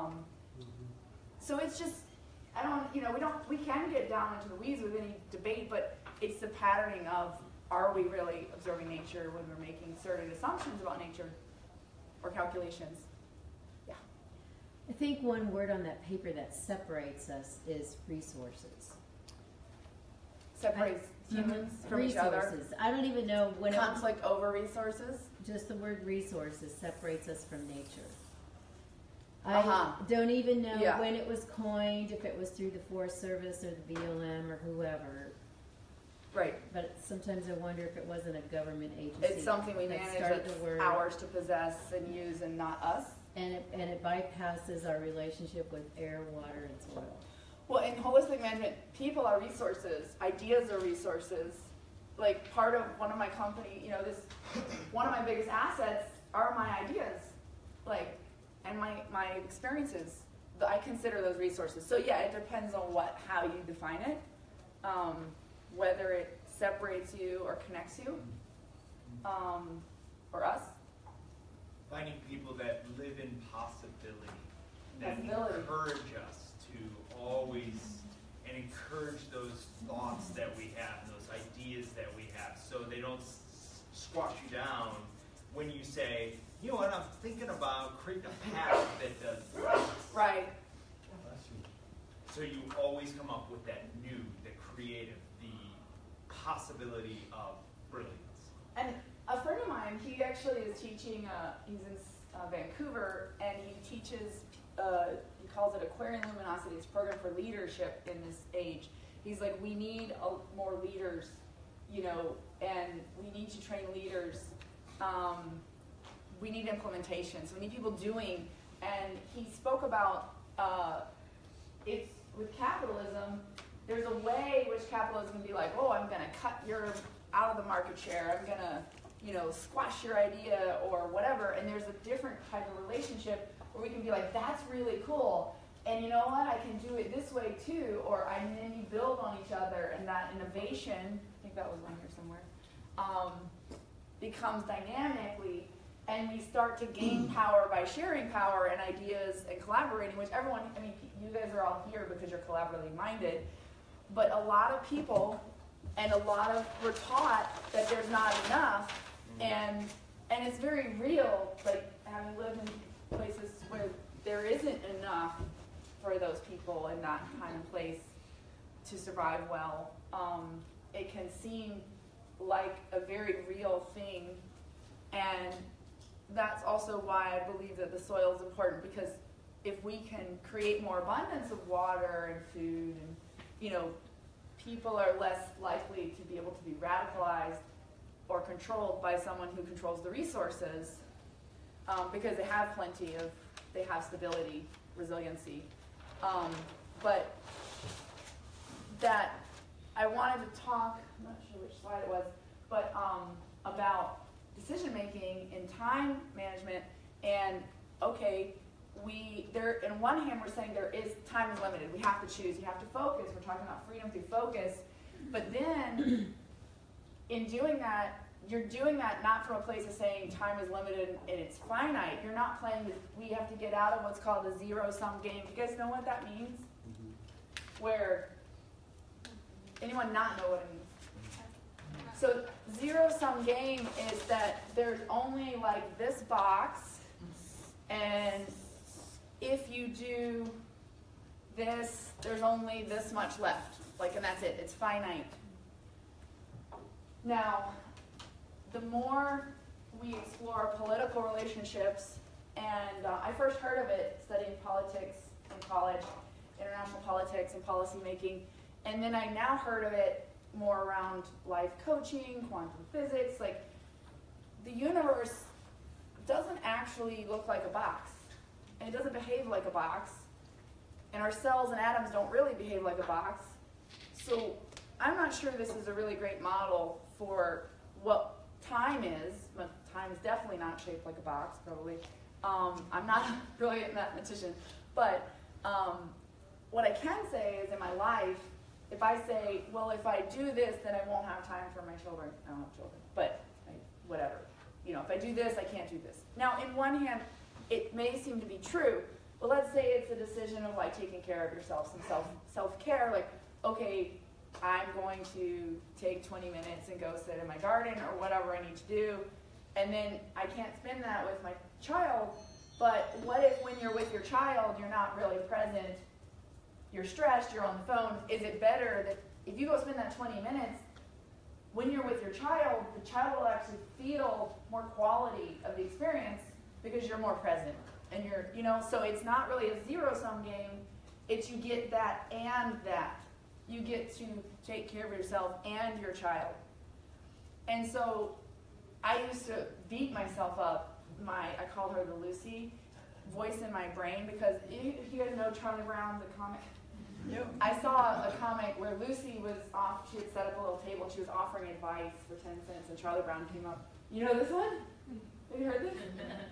So it's just, we can get down into the weeds with any debate, but it's the patterning of, are we really observing nature when we're making certain assumptions about nature or calculations? Yeah. I think one word on that paper that separates us is resources. Separates humans from each other. Resources. I don't even know when Conflict over resources. just the word resources separates us from nature. Uh-huh. I don't even know Yeah. when it was coined, if it was through the Forest Service or the BLM or whoever. Right. But sometimes I wonder if it wasn't a government agency. It's something we that manage started that's the word, ours to possess and use and not us. and it bypasses our relationship with air, water, and soil. Well, in holistic management, people are resources, ideas are resources. Like part of one of my company, one of my biggest assets are my ideas, and my experiences. I consider those resources. So yeah, it depends on how you define it, whether it separates you or connects you, or us. Finding people that live in possibility, that Possibility. encourage us to always, and encourage those thoughts that we have, those ideas that we have, so they don't squash you down when you say, you know what, I'm thinking about creating a path that does this. Right. So you always come up with that new, the creative, the possibility of brilliance. And a friend of mine, he actually is teaching, he's in Vancouver, and he teaches, he calls it Aquarian Luminosity. It's a program for leadership in this age. He's like, we need more leaders, and we need to train leaders. We need implementations. We need people doing. And he spoke about, it's with capitalism, there's a way which capitalism can be like, oh, I'm going to cut your out of the market share. I'm going to, squash your idea or whatever. And there's a different type of relationship where we can be like, that's really cool. And you know what? I can do it this way too. And then you build on each other, and that innovation, I think that was one here somewhere, becomes dynamically, and we start to gain power by sharing power and ideas and collaborating, which everyone, you guys are all here because you're collaboratively minded, but a lot of people and we're taught that there's not enough, and it's very real, like having lived in places where there isn't enough for those people in that time and place to survive well. It can seem like a very real thing, and that's also why I believe that the soil is important, because if we can create more abundance of water and food, and people are less likely to be able to be radicalized or controlled by someone who controls the resources, because they have they have stability, resiliency. But that I wanted to talk, I'm not sure which slide it was, but about decision making and time management. And okay, in one hand we're saying time is limited. We have to choose. You have to focus. We're talking about freedom through focus. But then, in doing that, you're doing that not from a place of saying time is limited and it's finite. You're not playing we have to get out of what's called the zero-sum game. You guys know what that means? Where, anyone not know what it means? So zero-sum game is that there's only like this box, and if you do this, there's only this much left. And that's it. It's finite. Now, the more we explore political relationships, and I first heard of it studying politics in college, international politics and policy making, and then I now heard of it more around life coaching, quantum physics. Like, the universe doesn't actually look like a box, and it doesn't behave like a box, and our cells and atoms don't really behave like a box. So I'm not sure this is a really great model for what time is, but time is definitely not shaped like a box, probably. I'm not a brilliant mathematician, but what I can say is in my life, if I say, well, if I do this, then I won't have time for my children. I don't have children, but whatever. You know, if I do this, I can't do this. Now, in one hand, it may seem to be true, but let's say it's a decision of like taking care of yourself, some self-care, like, okay, I'm going to take 20 minutes and go sit in my garden or whatever I need to do, and then I can't spend that with my child. But what if when you're with your child, you're not really present, you're stressed, you're on the phone? Is it better that if you go spend that 20 minutes, when you're with your child, the child will actually feel more quality of the experience because you're more present? And you're, you know, so it's not really a zero-sum game. It's you get that and that. You get to take care of yourself and your child. And so I used to beat myself up. I called her the Lucy voice in my brain, because you guys know Charlie Brown, the comic? Yep. I saw a comic where Lucy was off, she had set up a little table, and she was offering advice for 10 cents, and Charlie Brown came up. You know this one? Have you heard this?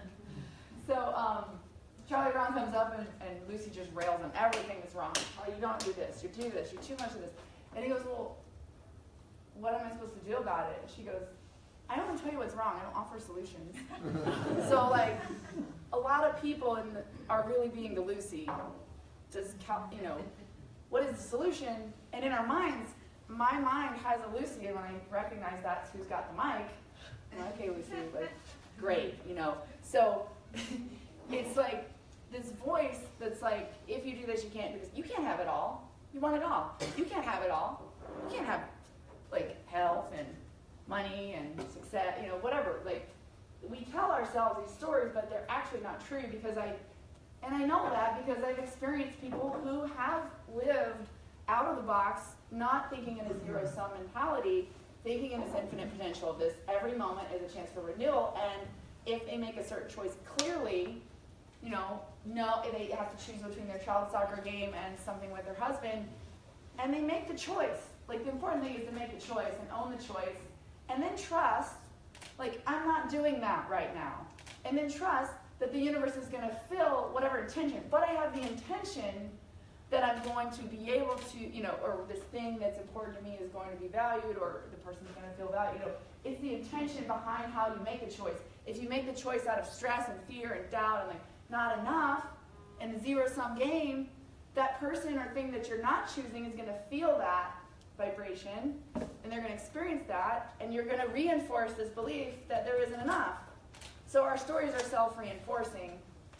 So Charlie Brown comes up, and Lucy just rails on everything that's wrong. Oh, you don't do this, you do this, you're too much of this. And he goes, well, what am I supposed to do about it? And she goes, I don't want to tell you what's wrong, I don't offer solutions. So like, a lot of people are really being the Lucy. Just, you know, what is the solution? And in our minds, my mind has a Lucy, and when I recognize that's who's got the mic, I'm like, okay, Lucy, like, great, you know. So it's like this voice that's like, if you do this, you can't do this. You can't have it all. You want it all. You can't have it all. You can't have, like, health and money and success, you know, whatever. Like, we tell ourselves these stories, but they're actually not true, because I know that because I've experienced people who have lived out of the box, not thinking in a zero-sum mentality, thinking in this infinite potential of this. Every moment is a chance for renewal, and if they make a certain choice clearly, you know, no, they have to choose between their child's soccer game and something with their husband, and they make the choice. Like, the important thing is to make the choice and own the choice, and then trust, like, I'm not doing that right now. And then trust that the universe is going to fill whatever intention. But I have the intention that I'm going to be able to, you know, or this thing that's important to me is going to be valued, or the person's going to feel valued. You know, it's the intention behind how you make a choice. If you make the choice out of stress and fear and doubt and like not enough and the zero-sum game, that person or thing that you're not choosing is going to feel that vibration, and they're going to experience that, and you're going to reinforce this belief that there isn't enough. So our stories are self-reinforcing,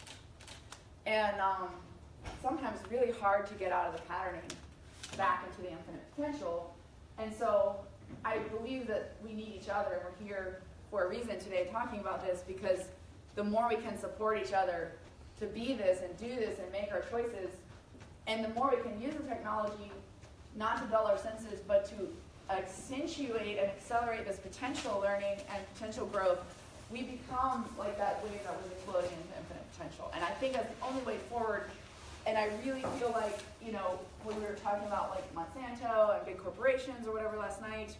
and sometimes really hard to get out of the patterning back into the infinite potential. And so I believe that we need each other, and we're here for a reason today talking about this, because the more we can support each other to be this and do this and make our choices, and the more we can use the technology not to dull our senses, but to accentuate and accelerate this potential learning and potential growth, we become like that wave that was exploding into infinite potential. And I think that's the only way forward. And I really feel like, you know, when we were talking about like Monsanto and big corporations or whatever last night,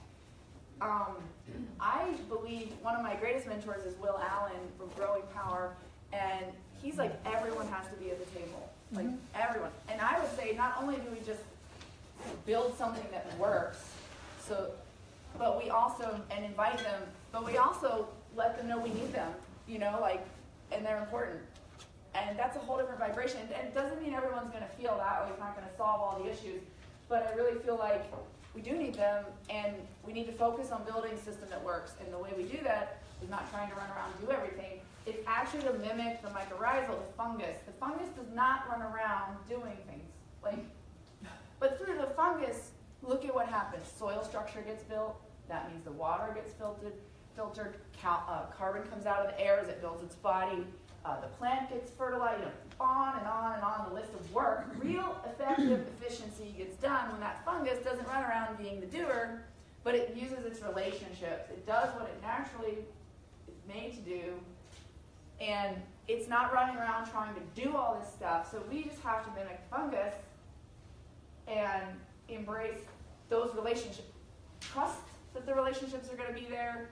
I believe one of my greatest mentors is Will Allen from Growing Power, and he's like, everyone has to be at the table, like everyone. And I would say not only do we just build something that works, but we also, and invite them, but we also let them know we need them, you know, like, and they're important. And that's a whole different vibration. And it doesn't mean everyone's going to feel that way. It's not going to solve all the issues. But I really feel like we do need them, and we need to focus on building a system that works. And the way we do that is not trying to run around and do everything. It's actually to mimic the mycorrhizal, the fungus. The fungus does not run around doing things. Like, but through the fungus, look at what happens. Soil structure gets built. That means the water gets filtered. Carbon comes out of the air as it builds its body. the plant gets fertilized, on and on and on the list of work. Real effective efficiency gets done when that fungus doesn't run around being the doer, but it uses its relationships. It does what it naturally is made to do, and it's not running around trying to do all this stuff. So we just have to mimic fungus and embrace those relationships. Trust that the relationships are going to be there.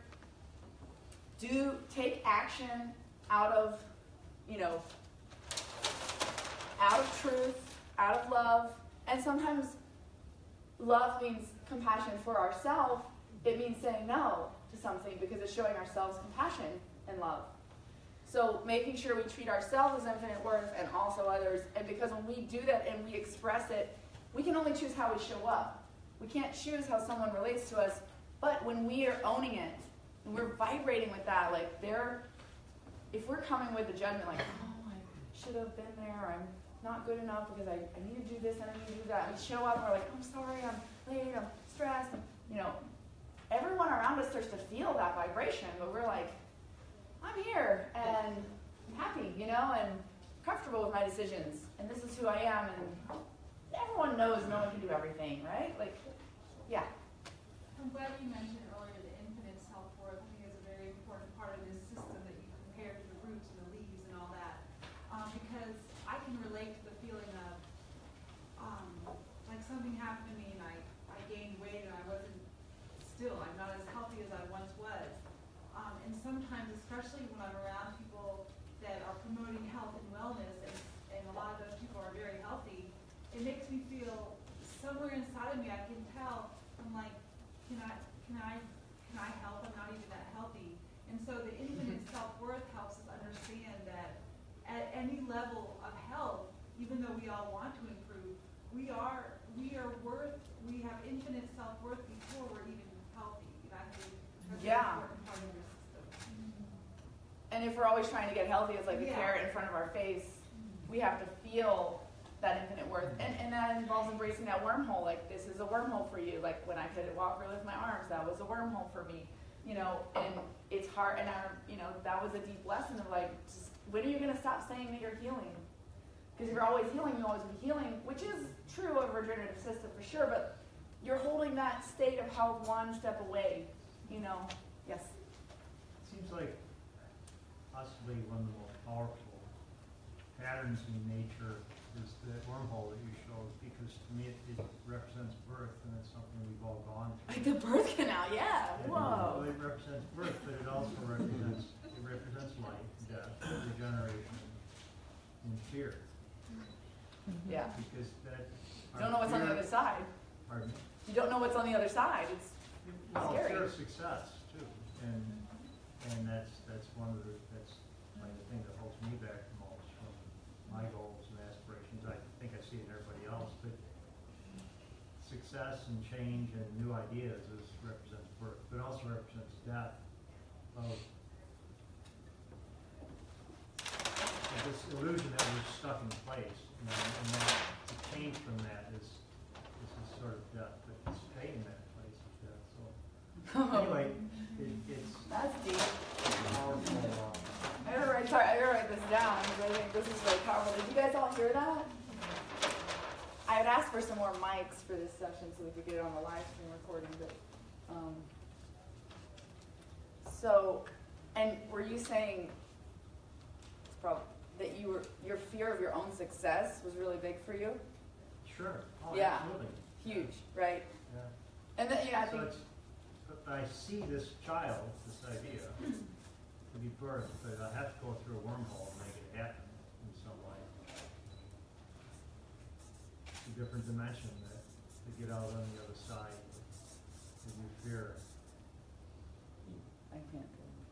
Take action out of, out of truth, out of love. And sometimes love means compassion for ourselves. It means saying no to something because it's showing ourselves compassion and love. So making sure we treat ourselves as infinite worth and also others. And because when we do that and we express it, we can only choose how we show up. We can't choose how someone relates to us. But when we are owning it, and we're vibrating with that, if we're coming with a judgment like, oh, I should have been there, or I'm not good enough because I need to do this and I need to do that, and we show up and we're like, I'm sorry, I'm late, I'm stressed, and, everyone around us starts to feel that vibration, but we're like, I'm here, and I'm happy, and comfortable with my decisions, and this is who I am, and everyone knows no one can do everything, right? Yeah. I'm glad you mentioned earlier the infinite self-worth. I think is a very important part of this system that you compare to the roots and the leaves and all that. Because I can relate to the feeling of, like something happened to me and I gained weight and I'm not as healthy as I once was. And sometimes, especially when I'm around people that are promoting health and wellness, and a lot of those people are very healthy, it makes me feel somewhere inside of me, I can tell, I'm like, can I help? I'm not even that healthy. And so the infinite self-worth helps us understand that at any level of health, even though we all want to improve, we are worth, we have infinite self-worth before we're even healthy. And I think that's an important part of your system. And if we're always trying to get healthy, it's like a carrot in front of our face. We have to feel that infinite worth, and that involves embracing that wormhole. Like, this is a wormhole for you. Like, when I could walk or lift my arms, that was a wormhole for me. And it's hard. And that was a deep lesson of just, when are you going to stop saying that you're healing? Because you're always healing, you always be healing, which is true of a regenerative system for sure. But you're holding that state of health one step away. Yes. It seems like possibly one of the most powerful patterns in nature is that wormhole that you showed, because to me it represents birth, and it's something we've all gone through. Like the birth canal, yeah. Whoa. It represents birth, but it also represents life, death, regeneration, and fear. Yeah. Because that You don't know what's on the other side. Pardon me? You don't know what's on the other side. It's scary. Fear of success too, and that's one of the like the thing that holds me back the most from my goals and aspirations. I think I see it in everybody else, but success and change and new ideas represents birth, but also represents death of this illusion that we're stuck in place, and that to change from that is sort of death, but to stay in that place is death. So anyway, it's That's deep. powerful. I gotta write this down because I think this is really powerful. Did you guys all hear that? I had asked for some more mics for this session so we could get it on the live stream recording, but and were you saying that your fear of your own success was really big for you? Sure. Oh, Yeah. absolutely. Huge, right? Yeah. And then I think But I see this child, this idea, to be birthed, but I have to go through a wormhole and make it happen in some way. It's a different dimension to get out on the other side of your fear. I can't.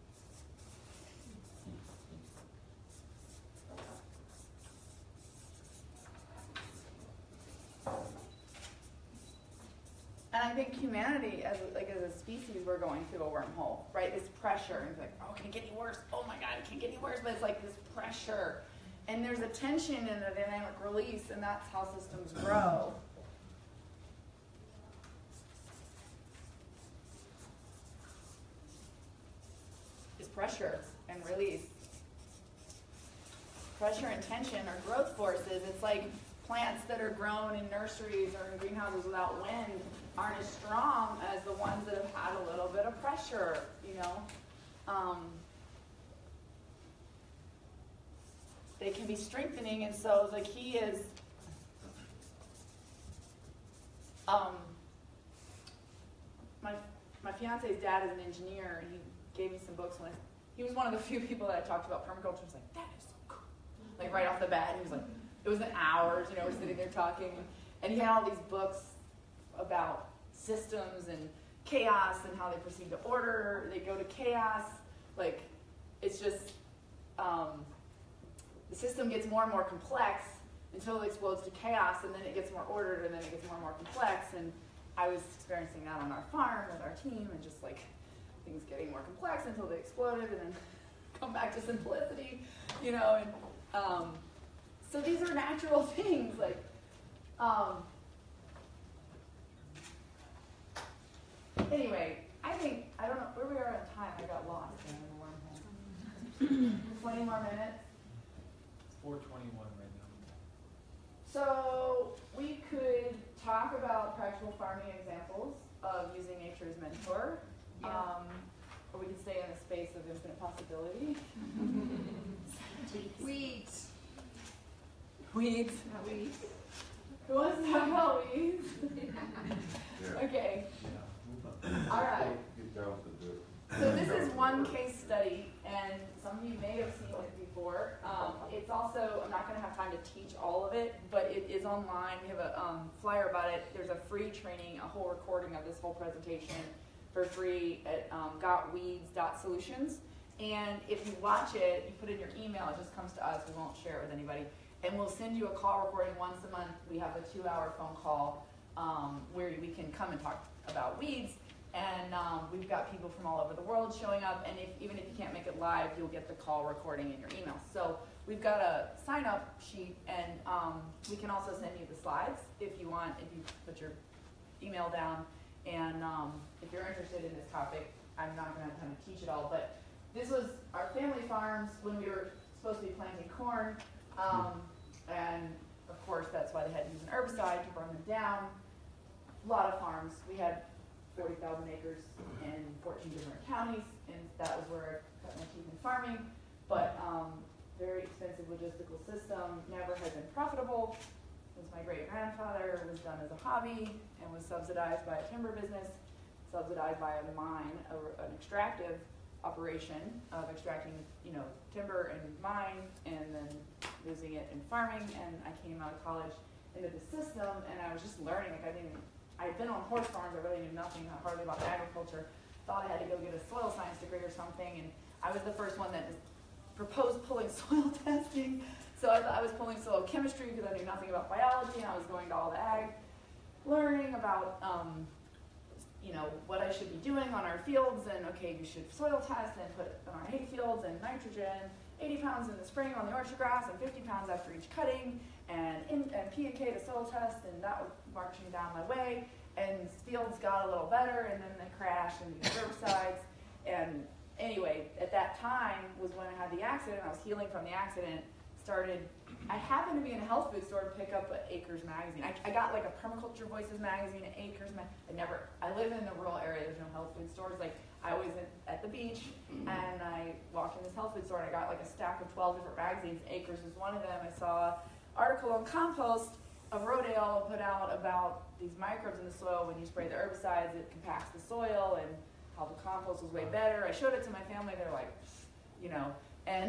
And I think humanity, as a species, we're going through a wormhole, right? This pressure, and it's like, oh, it can get any worse. Oh my God, it can get any worse. But it's like this pressure, and there's a tension and a dynamic release, and that's how systems grow. Is pressure and release. pressure and tension are growth forces. It's like plants that are grown in nurseries or in greenhouses without wind aren't as strong as the ones that have had a little bit of pressure, you know. They can be strengthening, and so the key is my fiance's dad is an engineer, and he gave me some books when he was one of the few people that I talked about permaculture. I was like, that is so cool. Like right off the bat, he was like, it was in hours, you know, we're sitting there talking, and he had all these books about systems and chaos and how they proceed to order, they go to chaos. Like, it's just, the system gets more and more complex until it explodes to chaos, and then it gets more ordered, and then it gets more and more complex. And I was experiencing that on our farm with our team, and just like things getting more complex until they exploded, and then come back to simplicity, you know. And so these are natural things. Like, anyway, I don't know where we are on time. I got lost in the wormhole. 20 more minutes. It's 4:21 right now. So we could talk about practical farming examples of using nature as mentor, or we could stay in the space of infinite possibility. Weeds. Weeds. Not weeds. Who wants to talk about weeds? Okay. All right. Get down to dirt. So this is one case study, and some of you may have seen it before. It's also, I'm not going to have time to teach all of it, but it is online. We have a flyer about it. There's a free training, a whole recording of this whole presentation for free at gotweeds.solutions. And if you watch it, you put in your email, it just comes to us. We won't share it with anybody. And we'll send you a call recording once a month. We have a 2-hour phone call where we can come and talk about weeds. And we've got people from all over the world showing up, and even if you can't make it live, you'll get the call recording in your email. So we've got a sign-up sheet, and we can also send you the slides if you want, if you put your email down. And if you're interested in this topic, I'm not going to have time to teach it all, but this was our family farms when we were supposed to be planting corn, and of course that's why they had to use an herbicide to burn them down. A lot of farms. We had 40,000 acres in 14 different counties, and that was where I cut my teeth in farming. But very expensive logistical system, never had been profitable. It was my great-grandfather, was done as a hobby, and was subsidized by a timber business, subsidized by a mine, an extractive operation of extracting, you know, timber and mine, and then losing it in farming. And I came out of college into the system, and I was just learning. Like, I had been on horse farms, I really knew nothing, hardly about agriculture. Thought I had to go get a soil science degree or something, and I was the first one that proposed pulling soil testing. So I thought I was pulling soil chemistry because I knew nothing about biology, and I was going to all the ag, learning about, you know, what I should be doing on our fields, and okay, you should soil test and put on our hay fields and nitrogen, 80 pounds in the spring on the orchard grass and 50 pounds after each cutting, and P&K to soil test, and that was marching down my way. And fields got a little better, and then they crashed and used herbicides. And anyway, at that time was when I had the accident. I was healing from the accident. I happened to be in a health food store to pick up an Acres magazine. I got like a Permaculture Voices magazine, an Acres I live in a rural area. There's no health food stores. Like, I was at the beach, and I walked in this health food store, and I got like a stack of 12 different magazines. Acres was one of them. I saw an article on compost of Rodale put out about these microbes in the soil. When you spray the herbicides, it compacts the soil, and how the compost was way better. I showed it to my family. They're like, you know, and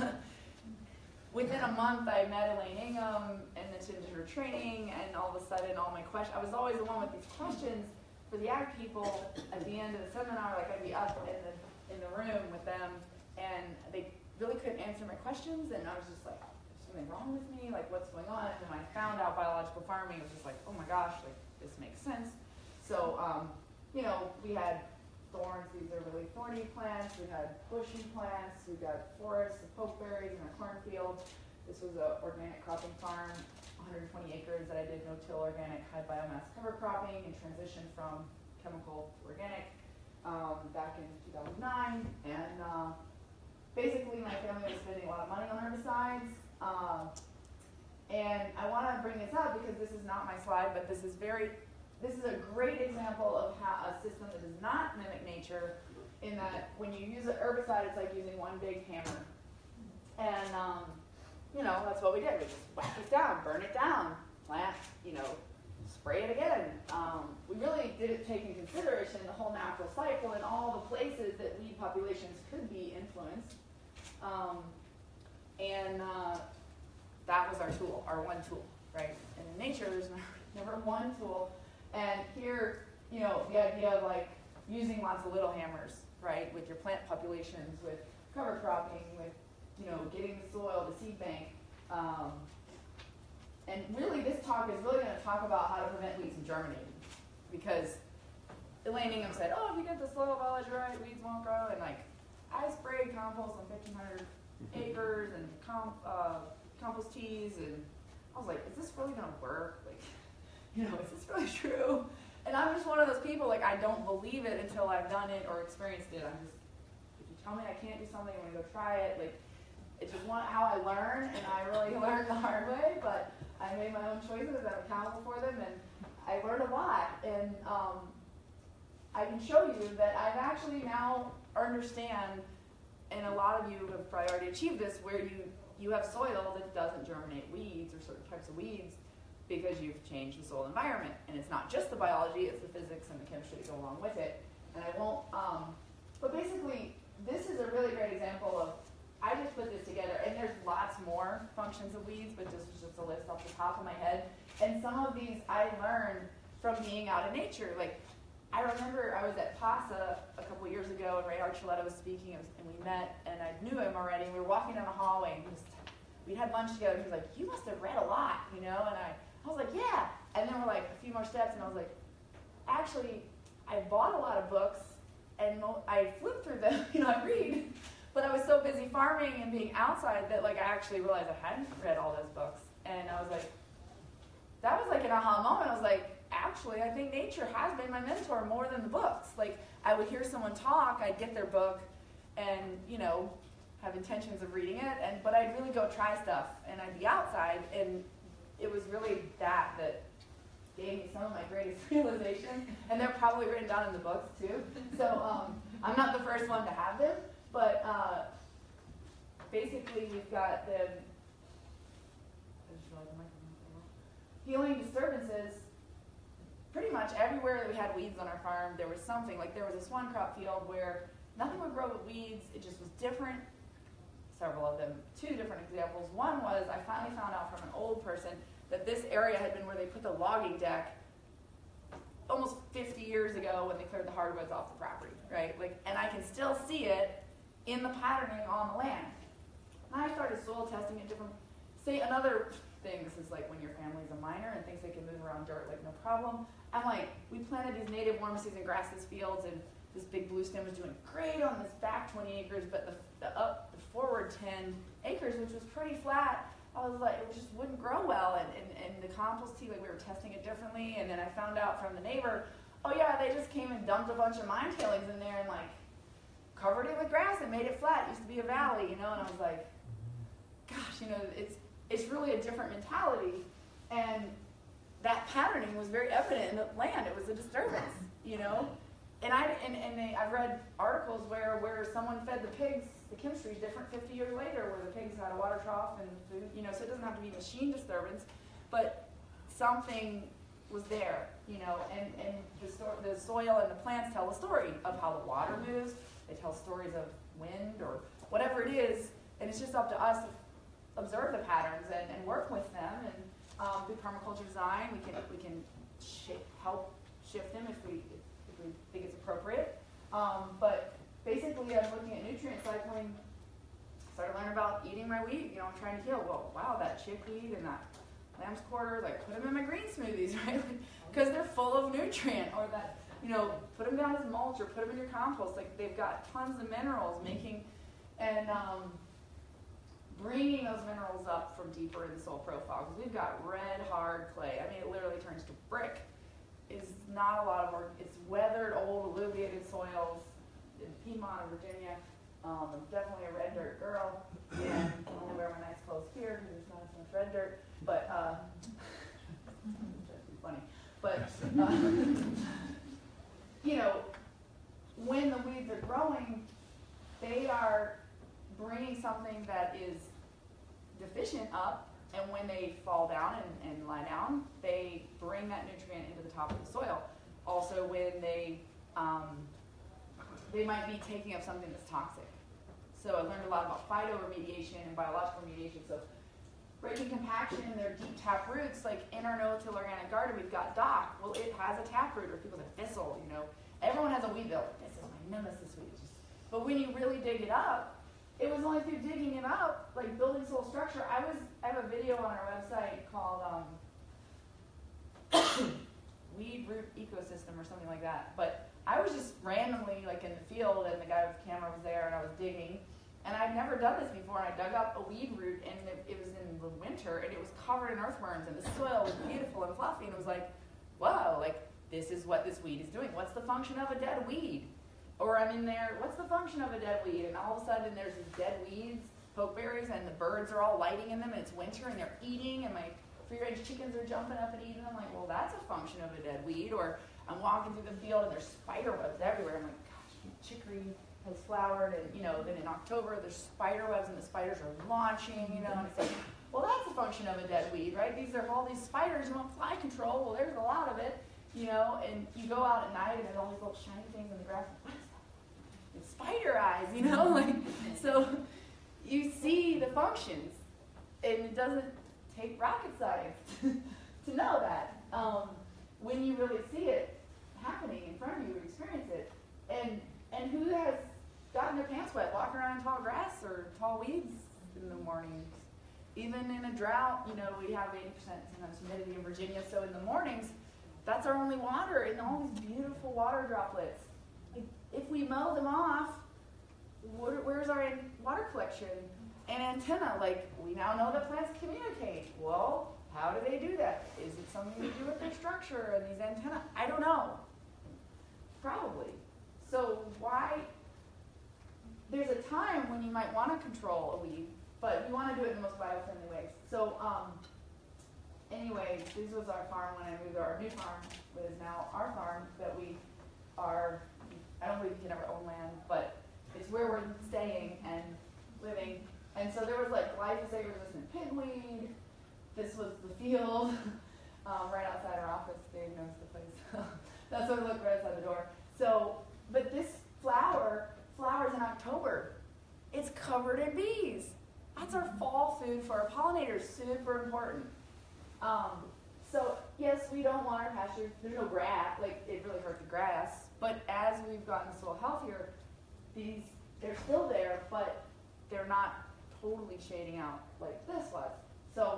within a month, I met Elaine Ingham and attended her training, and all of a sudden, all my questions, I was always the one with these questions for the ag people at the end of the seminar. Like, I'd be up in the room with them, and they really couldn't answer my questions, and I was just like, is something wrong with me? Like, what's going on? And when I found out biological farming, it was just like, oh my gosh, like, this makes sense. So, you know, we had thorns. These are really thorny plants. We had bushy plants. We got forests of pokeberries in our cornfield. This was an organic cropping farm, 120 acres that I did no-till organic high biomass cover cropping and transitioned from chemical to organic back in 2009. And basically, my family was spending a lot of money on herbicides, And I want to bring this up because this is not my slide, but this is a great example of how a system that does not mimic nature, in that when you use an herbicide, it's like using one big hammer. And, that's what we did. We just whack it down, burn it down, plant, spray it again. We really didn't take into consideration the whole natural cycle and all the places that weed populations could be influenced. That was our tool, our one tool, right? And in nature, there's never one tool. And here, the idea of like using lots of little hammers, right, with your plant populations, with cover cropping, with, getting the soil, the seed bank. And really, this talk is really going to talk about how to prevent weeds from germinating. Because Elaine Ingham said, oh, if you get the soil biology right, weeds won't grow. And I sprayed compost on 1,500 acres and compost teas, and I was like, is this really going to work? Is this really true? And I'm just one of those people, I don't believe it until I've done it or experienced it. If you tell me I can't do something, I'm going to go try it. It's just how I learn, and I really learned the hard way, but I made my own choices, I'm accountable for them, and I learned a lot. And I can show you that I've actually now understand, and a lot of you have probably already achieved this, where you have soil that doesn't germinate weeds or certain types of weeds because you've changed the soil environment. And it's not just the biology, it's the physics and the chemistry that go along with it. And I won't, but basically, this is a really great example of, I just put this together, and there's lots more functions of weeds, but this was just a list off the top of my head. And some of these I learned from being out in nature. I remember I was at PASA a couple years ago, and Ray Archuleta was speaking, and we met, and I knew him already. We were walking down the hallway, and we'd had lunch together. He was like, you must have read a lot, And I was like, yeah. And then we're a few more steps, and I was like, actually, I bought a lot of books, and I flipped through them, I read. But I was so busy farming and being outside that I actually realized I hadn't read all those books. And I was like, that was an aha moment. I was like, actually, I think nature has been my mentor more than the books. I would hear someone talk, I'd get their book and, have intentions of reading it, but I'd really go try stuff, and I'd be outside, and it was really that gave me some of my greatest realizations, and they're probably written down in the books too. So I'm not the first one to have them, but basically we've got the healing disturbances. Pretty much everywhere that we had weeds on our farm, there was something. There was this one crop field where nothing would grow but weeds. It just was different. Several of them. Two different examples. One was I finally found out from an old person that this area had been where they put the logging deck almost 50 years ago when they cleared the hardwoods off the property, right? And I can still see it in the patterning on the land. And I started soil testing at different. Say another thing. This is when your family's a miner and thinks they can move around dirt no problem. I'm we planted these native warm season grasses fields, and this big blue stem was doing great on this back 20 acres, but the forward 10 acres, which was pretty flat, I was it just wouldn't grow well. And the compost tea, we were testing it differently, and then I found out from the neighbor, oh yeah, they just came and dumped a bunch of mine tailings in there and covered it with grass and made it flat. It used to be a valley, And I was like, gosh, it's really a different mentality. And that patterning was very evident in the land. It was a disturbance, And I've read articles where someone fed the pigs. The chemistry is different 50 years later, where the pigs had a water trough and food, so it doesn't have to be machine disturbance, but something was there, and the soil and the plants tell a story of how the water moves. They tell stories of wind or whatever it is, and it's just up to us to observe the patterns and work with them. And through permaculture design, we can help shift them if we think it's appropriate. But basically, I'm looking at nutrient cycling. Started learning about eating my wheat. I'm trying to heal. Well, wow, that chickweed and that lamb's quarters, put them in my green smoothies, right? Because they're full of nutrient. Or that, put them down as mulch or put them in your compost. They've got tons of minerals, bringing those minerals up from deeper in the soil profile. Because we've got red, hard clay. It literally turns to brick. Is not a lot of work. It's weathered, old, alluviated soils in Piedmont and Virginia. I'm definitely a red dirt girl. and I can only wear my nice clothes here because there's not as much red dirt, but, that's too funny, but, you know, when the weeds are growing, they are bringing something that is deficient up, and when they fall down and lie down, they bring that nutrient into the top of the soil. Also, when they might be taking up something that's toxic. So I learned a lot about phytoremediation and biological remediation. So breaking compaction and their deep tap roots, like in our no-till organic garden, we've got dock. Well, it has a tap root, or people say thistle, you know. Everyone has a weed bill. This is my nemesis weed. But when you really dig it up, it was only through digging it up, like building soil structure. I have a video on our website called Weed Root Ecosystem or something like that. But I was just randomly like in the field, and the guy with the camera was there, and I was digging. And I'd never done this before, and I dug up a weed root, and it was in the winter, and it was covered in earthworms, and the soil was beautiful and fluffy, and it was like, whoa, like this is what this weed is doing. What's the function of a dead weed? Or I'm in there, what's the function of a dead weed? And all of a sudden there's these dead weeds, pokeberries, and the birds are all lighting in them, and it's winter, and they're eating, and my free-range chickens are jumping up and eating. I'm like, well, that's a function of a dead weed. Or I'm walking through the field, and there's spider webs everywhere. I'm like, gosh, chicory has flowered, and, you know, then in October there's spider webs, and the spiders are launching, you know, and it's like, well, that's a function of a dead weed, right? These are all these spiders who want fly control. Well, there's a lot of it, you know, and you go out at night, and there's all these little shiny things in the grass. What is that? It's spider eyes, you know, like, so you see the functions, and it doesn't take rocket science to know that. When you really see it happening in front of you, experience it, and who has gotten their pants wet walking around in tall grass or tall weeds in the mornings? Even in a drought, you know, we have 80% sometimes humidity in Virginia, so in the mornings, that's our only water, and all these beautiful water droplets. Like, if we mow them off, where's our water collection and antenna? Like, we now know that plants communicate. Well, how do they do that? Is it something to do with their structure and these antennae? I don't know. Probably. So why? There's a time when you might want to control a weed, but you want to do it in the most bio-friendly ways. So anyway, this was our farm when I moved to our new farm, but is now our farm that we are. I don't believe you can ever own land, but it's where we're staying and living. And so there was like glyphosate-resistant pigweed. This was the field right outside our office. Dave knows the place. That's what it looked right outside the door. So, but this flower flowers in October. It's covered in bees. That's our fall food for our pollinators. Super important. So yes, we don't want our pastures. There's no grass. Like, it really hurt the grass. But as we've gotten the soil healthier, they're still there, but they're not totally shading out like this was. So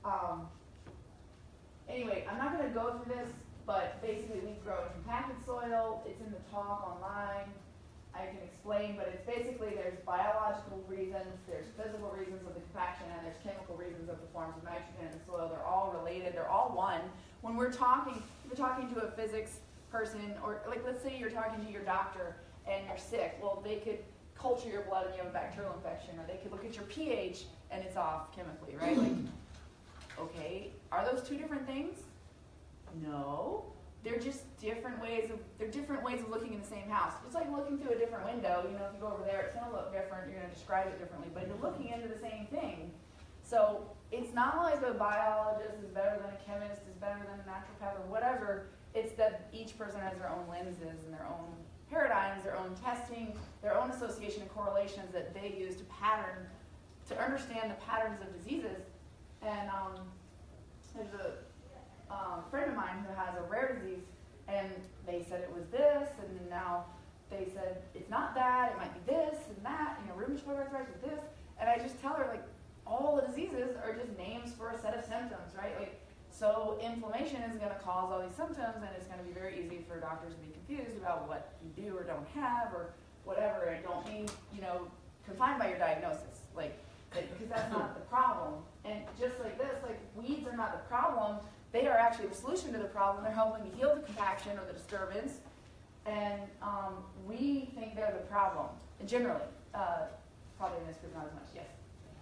anyway, I'm not going to go through this, but basically we grow in compacted soil. It's in the talk online. I can explain, but it's basically there's biological reasons, there's physical reasons of the compaction, and there's chemical reasons of the forms of nitrogen in the soil. They're all related. They're all one. When we're talking to a physics person, or like let's say you're talking to your doctor and you're sick. Well, they could culture your blood and you have a bacterial infection, or they could look at your pH and it's off chemically, right? Like, okay, are those two different things? No. They're just different ways of looking in the same house. It's like looking through a different window. You know, if you go over there, it's going to look different. You're going to describe it differently, but you're looking into the same thing. So it's not like a biologist is better than a chemist, is better than a naturopath, or whatever. It's that each person has their own lenses and their own paradigms, their own testing, their own association and correlations that they use to understand the patterns of diseases. And there's a friend of mine who has a rare disease, and they said it was this, and now they said it's not that, it might be this and that, you know, rheumatoid arthritis is this, and I just tell her, like, all the diseases are just names for a set of symptoms, right? Like, so inflammation is going to cause all these symptoms, and it's going to be very easy for doctors to be confused about what you do or don't have or whatever. I don't mean, you know, confined by your diagnosis, like, because that's not the problem. And just like this, like, weeds are not the problem. They are actually the solution to the problem. They're helping to heal the compaction or the disturbance. And we think they're the problem, generally. Probably in this group not as much, yes?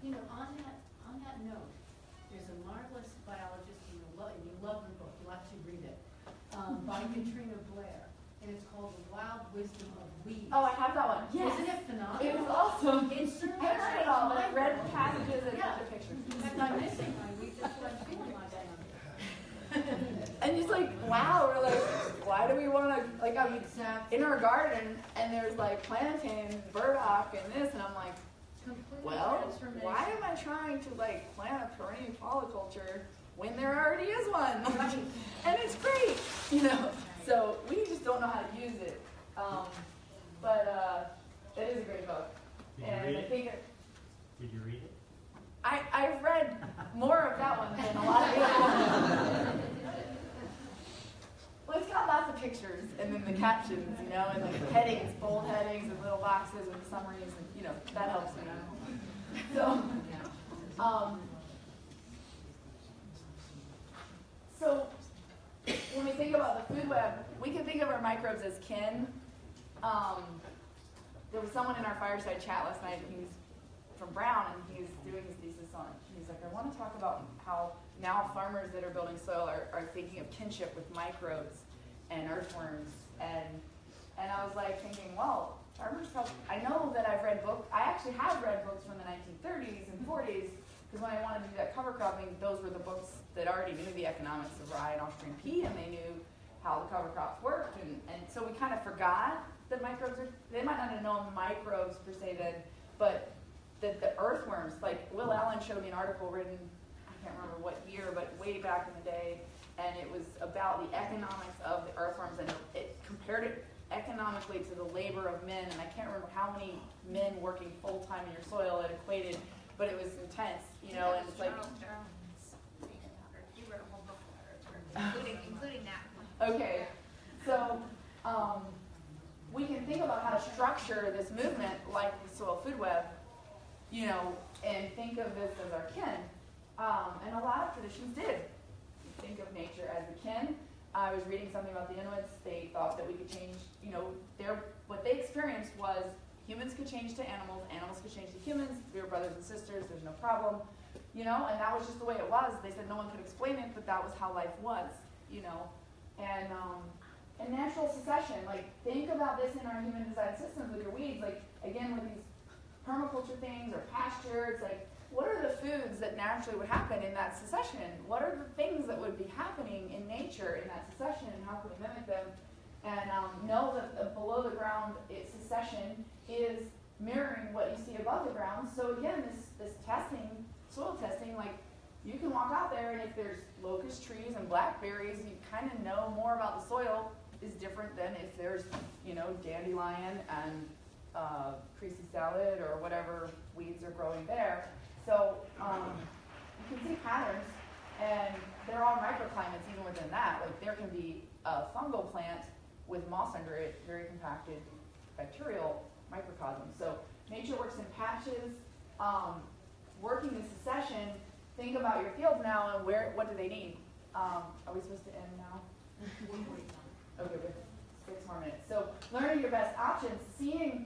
You know, on that note, there's a marvelous biologist, and you love her book, you'll actually read it, by Katrina Blair, and it's called The Wild Wisdom of Weeds. Oh, I have that one. Yes. Isn't it phenomenal? It was awesome. It serves I read it all, but I read passages and Yeah. the pictures. If I'm missing my weed, that's what I'm feeling like I am. And just like, wow, we're like, why do we want to, like, I mean, Exactly. in our garden, and there's like plantain, burdock, and this, and I'm like, Completely well, transformation. why am I trying to like plant a perennial polyculture when there already is one? Right. And it's great, you know. So we just don't know how to use it. But it is a great book. Did you And read I it? think Did you read it? I've read more of that one than a lot of the other ones. Well, it's got lots of pictures and then the captions, you know, and the headings, bold headings and little boxes and summaries, and you know, that helps me. So when we think about the food web, we can think of our microbes as kin. There was someone in our fireside chat last night, and he's from Brown, and he's doing his thesis on, he's like, I want to talk about how now farmers that are building soil are thinking of kinship with microbes and earthworms, and I was like thinking, well, farmers probably, I know that I've read books, I actually have read books from the 1930s and 40s, because when I wanted to do that cover cropping, those were the books that already knew the economics of rye and Austrian pea, and they knew how the cover crops worked, and so we kind of forgot that microbes are, they might not have known microbes per se then, but that the earthworms, like Will Allen showed me an article written, I can't remember what year, but way back in the day, and it was about the economics of the earthworms, and it compared it economically to the labor of men, and I can't remember how many men working full-time in your soil it equated, but it was intense, you know, and it's like, You wrote a whole book about it, including that one. okay, so we can think about how to structure this movement like the soil food web, you know, and think of this as our kin. And a lot of traditions did think of nature as the kin. I was reading something about the Inuits. They thought that we could change, you know, what they experienced was humans could change to animals, animals could change to humans. We were brothers and sisters, there's no problem, you know, and that was just the way it was. They said no one could explain it, but that was how life was, you know. And natural succession, like think about this in our human design systems with your weeds, like again with these permaculture things or pasture, it's like, what are the foods that naturally would happen in that succession? What are the things that would be happening in nature in that succession, and how can we mimic them? And know that below the ground succession is mirroring what you see above the ground. So again, this testing, soil testing, like you can walk out there, and if there's locust trees and blackberries, you kind of know more about the soil is different than if there's, you know, dandelion and creasy salad or whatever weeds are growing there. So you can see patterns, and there are microclimates even within that. Like there can be a fungal plant with moss under it, very compacted bacterial microcosm. So nature works in patches. Working the succession, think about your fields now and what do they need? Are we supposed to end now? Okay, we have 6 more minutes. So learning your best options, seeing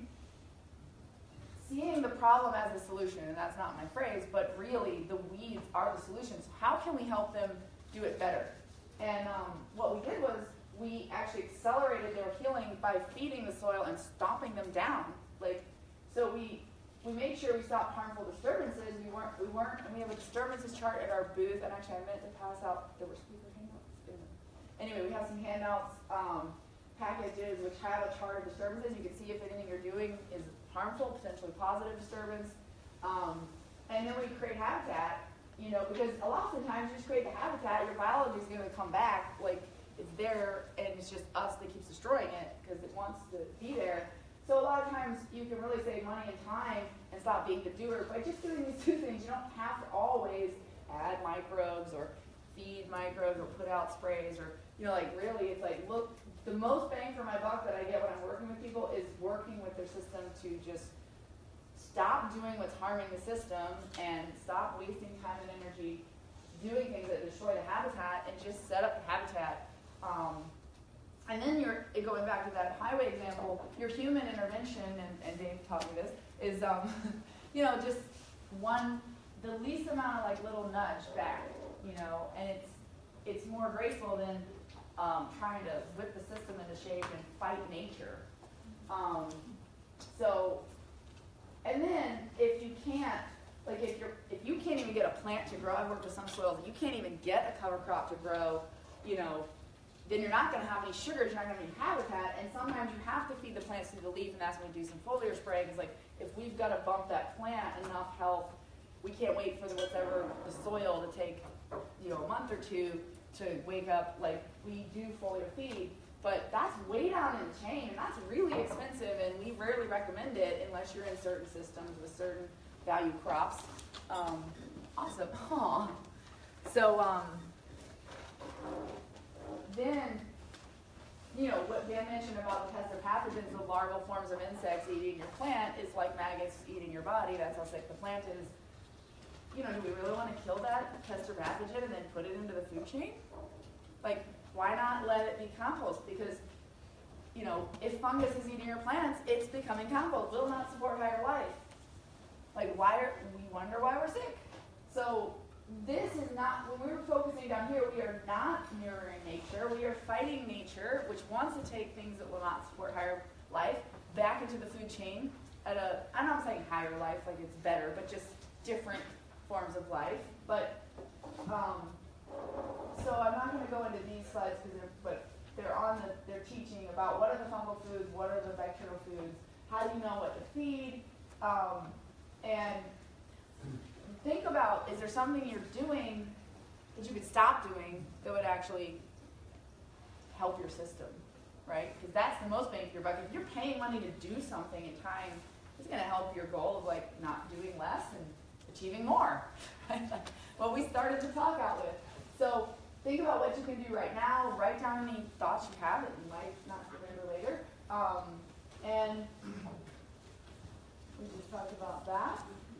the problem as the solution, and that's not my phrase, but really the weeds are the solutions. How can we help them do it better? And what we did was we actually accelerated their healing by feeding the soil and stomping them down. Like, so we made sure we stopped harmful disturbances. We weren't, and we have a disturbances chart at our booth, and actually I meant to pass out, there were speaker handouts. Anyway, we have some handouts, packages which have a chart of disturbances. You can see if anything you're doing is harmful, potentially positive disturbance. And then we create habitat, you know, because a lot of the times you just create the habitat, your biology is going to come back, like it's there, and it's just us that keeps destroying it because it wants to be there. So a lot of times you can really save money and time and stop being the doer by just doing these 2 things. You don't have to always add microbes or feed microbes or put out sprays, or, you know, like really it's like, look, the most bang for my buck that I get when I'm working with people is working with their system to just stop doing what's harming the system and stop wasting time and energy doing things that destroy the habitat, and just set up the habitat. And then going back to that highway example, your human intervention, and Dave taught me this, is, you know, just the least amount of like little nudge back, you know, and it's more graceful than trying to whip the system into shape and fight nature. And then if you can't, like if you can't even get a plant to grow, I've worked with some soils, and you can't even get a cover crop to grow, you know, then you're not going to have any sugars, you're not going to have any habitat, and sometimes you have to feed the plants through the leaf, and that's when we do some foliar spraying. It's like, if we've got to bump that plant enough health, we can't wait for the soil to take, you know, a month or two to wake up. Like, we do foliar feed, but that's way down in the chain, and that's really expensive, and we rarely recommend it unless you're in certain systems with certain value crops. Awesome. Aww. So, then, you know, what Dan mentioned about the pests or pathogens, the larval forms of insects eating your plant is like maggots eating your body. That's how sick the plant is. You know, do we really want to kill that pest or pathogen and then put it into the food chain? Like, why not let it be compost? Because, you know, if fungus is eating your plants, it's becoming compost. Will not support higher life. Like, we wonder why we're sick. So, this is not, when we're focusing down here, we are not mirroring nature. We are fighting nature, which wants to take things that will not support higher life back into the food chain at I'm not saying higher life, like it's better, but just different forms of life. But, so I'm not going to go into these slides, but they're teaching about what are the fungal foods, what are the bacterial foods, how do you know what to feed, and think about, is there something you're doing that you could stop doing that would actually help your system, right? Because that's the most bang for your buck. If you're paying money to do something in time, it's going to help your goal of like not doing less and achieving more. What we started to talk out with. So think about what you can do right now. Write down any thoughts you have that you might not remember later. And we just talked about that.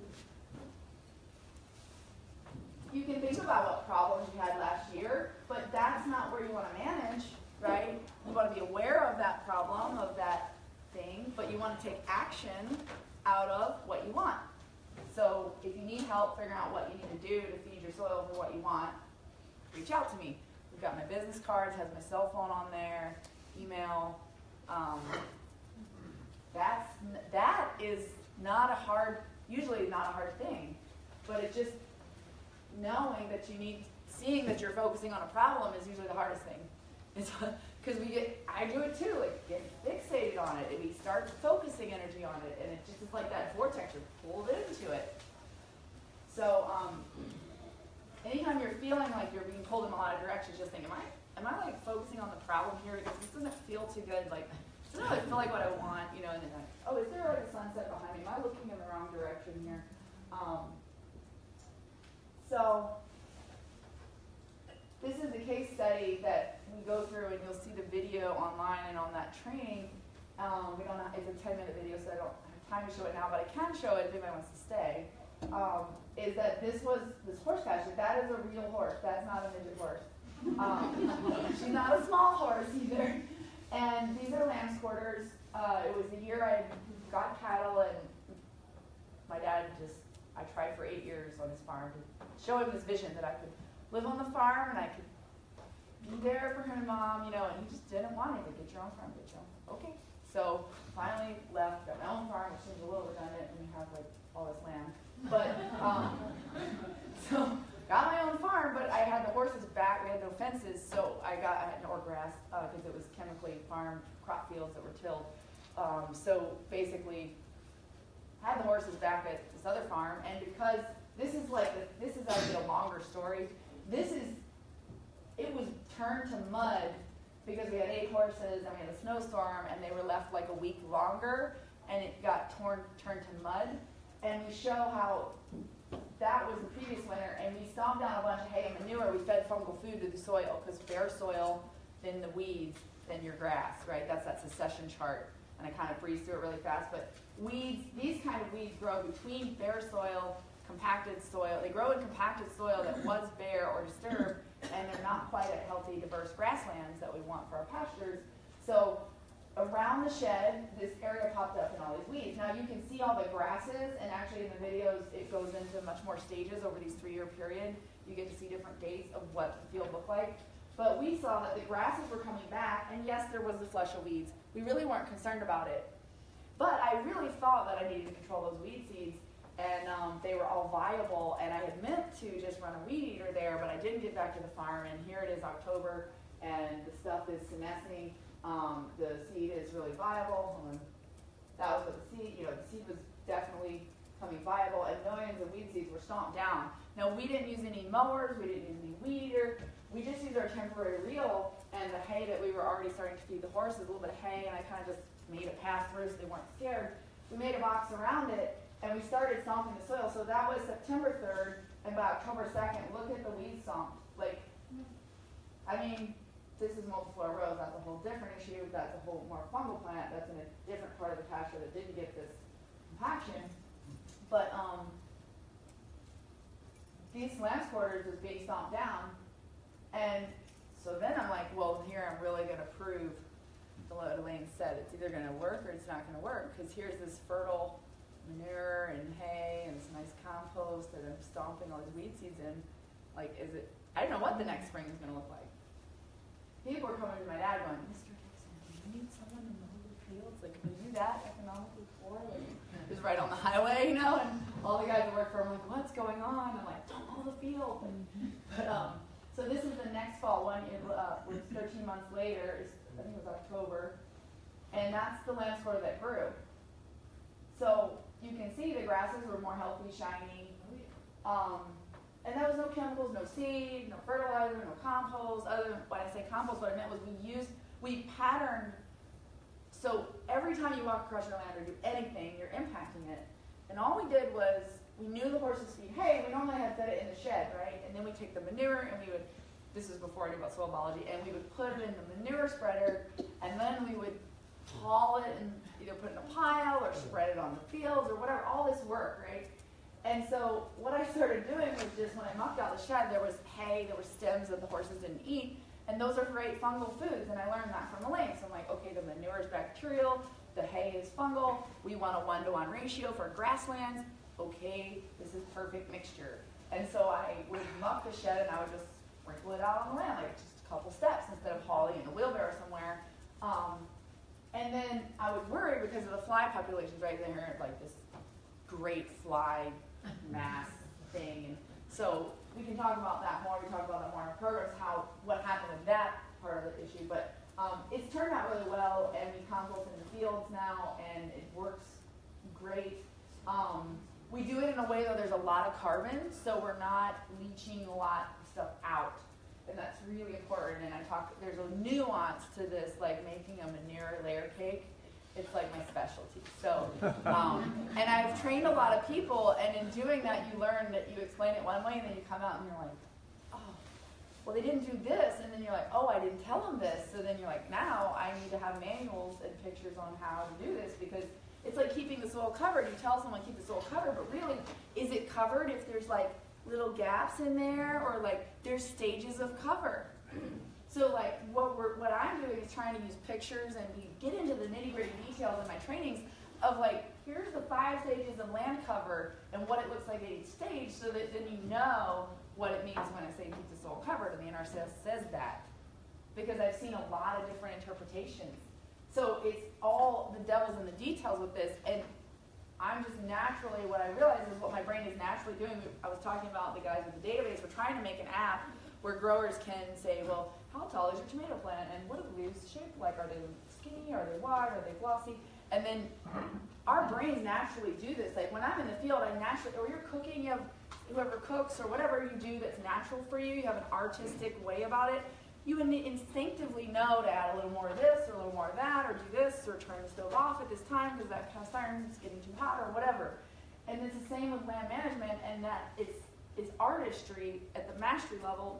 You can think about what problems you had last year, but that's not where you want to manage, right? You want to be aware of that problem, of that thing, but you want to take action out of what you want. So if you need help figuring out what you need to do to feed your soil for what you want, reach out to me. We've got my business cards, has my cell phone on there, email. That is not a hard, usually not a hard thing, but it just, knowing that you need, seeing that you're focusing on a problem is usually the hardest thing. Because I do it too, like get fixated on it, and we start focusing energy on it, and it just is like that vortex, you're pulled into it. So, anytime you're feeling like you're being pulled in a lot of directions, just think, am I like focusing on the problem here? Because this doesn't feel too good, like, it doesn't really feel like what I want, you know, and then like, oh, is there like a sunset behind me? Am I looking in the wrong direction here? So, this is the case study that we go through, and you'll see the video online and on that training. We don't have, it's a 10-minute video, so I don't have time to show it now, but I can show it if anybody wants to stay. Is that this horse pasture, that is a real horse. That's not a midget horse. She's not a small horse either. And these are lamb's quarters. It was the year I got cattle, and my dad I tried for 8 years on his farm to show him this vision that I could live on the farm and I could be there for him and Mom, you know, and he just didn't want it. Get your own farm, get your own. Okay. So finally left, got my own farm, which seems a little redundant when you have like all this land. But so got my own farm, but I had the horses back. We had no fences, so I had no grass because it was chemically farmed crop fields that were tilled. So basically, had the horses back at this other farm, and because this is actually a longer story. It was turned to mud because we had 8 horses and we had a snowstorm, and they were left like a week longer, and it got turned to mud. And we show how that was the previous winter, and we stomped down a bunch of hay and manure. We fed fungal food to the soil, because bare soil, then the weeds, then your grass, right? That's that succession chart. And I kind of breezed through it really fast, but weeds, these kind of weeds grow between bare soil, compacted soil. They grow in compacted soil that was bare or disturbed, and they're not quite at healthy, diverse grasslands that we want for our pastures. So around the shed, this area chopped up in all these weeds. Now you can see all the grasses, and actually in the videos it goes into much more stages over these 3-year period. You get to see different dates of what the field looked like. But we saw that the grasses were coming back, and yes, there was the flush of weeds. We really weren't concerned about it. But I really thought that I needed to control those weed seeds, and they were all viable, and I had meant to just run a weed eater there, but I didn't get back to the farm, and here it is October, and the stuff is senescing. The seed is really viable. That was what the seed, the seed was definitely coming viable, and millions of weed seeds were stomped down. Now, we didn't use any mowers, we didn't use any weed eater, we just used our temporary reel and the hay that we were already starting to feed the horses, a little bit of hay, and I kind of just made it pass through so they weren't scared. We made a box around it, and we started stomping the soil. So that was September 3rd, and by October 2nd, look at the weed stomp. Like, I mean, this is multiflora rose, that's a whole different issue, that's a whole more fungal plant, that's in a different part of the pasture that didn't get this compaction. But these lamb's quarters is being stomped down, and so then I'm like, well, here I'm really going to prove what Elaine said. It's either going to work or it's not going to work, because here's this fertile manure and hay and some nice compost that I'm stomping all these weed seeds in. Like, I don't know what the next spring is going to look like. People are coming to my dad going, Mr. Dixon, do you need someone to mow the fields? Like, can you do that economically for? Like, it was right on the highway, and all the guys that work for him are like, what's going on? I'm like, don't mow the field. But, so this is the next fall one. It was 13 months later. I think it was October. And that's the lamb's quarter that grew. So you can see the grasses were more healthy, shiny. And there was no chemicals, no seed, no fertilizer, no compost. Other than when I say compost, what I meant was we patterned. So every time you walk across your land or do anything, you're impacting it. And all we did was, we knew the horses feed hay. We normally had fed it in the shed, right? And then we take the manure and we would, this is before I knew about soil biology, and we would put it in the manure spreader, and then we would haul it and either put it in a pile or spread it on the fields or whatever, all this work, right? And so what I started doing was just, when I mucked out the shed, there was hay, there were stems that the horses didn't eat, and those are great fungal foods, and I learned that from Elaine. So I'm like, okay, the manure is bacterial, the hay is fungal, we want a 1-to-1 ratio for grasslands, okay, this is perfect mixture. And so I would muck the shed and I would just sprinkle it out on the land, like just a couple steps instead of hauling in a wheelbarrow somewhere. And then I would worry because of the fly populations right there, like this great fly mass thing. And so we can talk about that more. We talk about that more in our programs, what happened with that part of the issue. But it's turned out really well, and we compost in the fields now, and it works great. We do it in a way that there's a lot of carbon, so we're not leaching a lot of stuff out. And that's really important. And there's a nuance to this, like making a manure layer cake. It's like my specialty. So, and I've trained a lot of people, and in doing that, you learn that you explain it one way, and then you come out and you're like, oh, well, they didn't do this. And then you're like, oh, I didn't tell them this. So then you're like, now I need to have manuals and pictures on how to do this, because it's like keeping the soil covered. You tell someone keep the soil covered, but really, is it covered if there's like little gaps in there, or like there's stages of cover? So like what I'm doing is trying to use pictures, and we get into the nitty-gritty details in my trainings of like, here's the 5 stages of land cover and what it looks like at each stage, so that then you know what it means when I say keep the soil covered, and the NRCS says that. Because I've seen a lot of different interpretations. So it's all the devil's in the details with this, and I'm just naturally, what I realize is what my brain is naturally doing. I was talking about the guys with the database. We're trying to make an app where growers can say, well, how tall is your tomato plant, and what are the leaves shaped like? Are they skinny? Are they wide? Are they glossy? And then our brains naturally do this. Like when I'm in the field, I naturally, or you're cooking, you have whoever cooks or whatever you do that's natural for you. You have an artistic way about it. You instinctively know to add a little more of this or a little more of that, or do this, or turn the stove off at this time because that cast iron is getting too hot, or whatever. And it's the same with land management, and that it's artistry at the mastery level,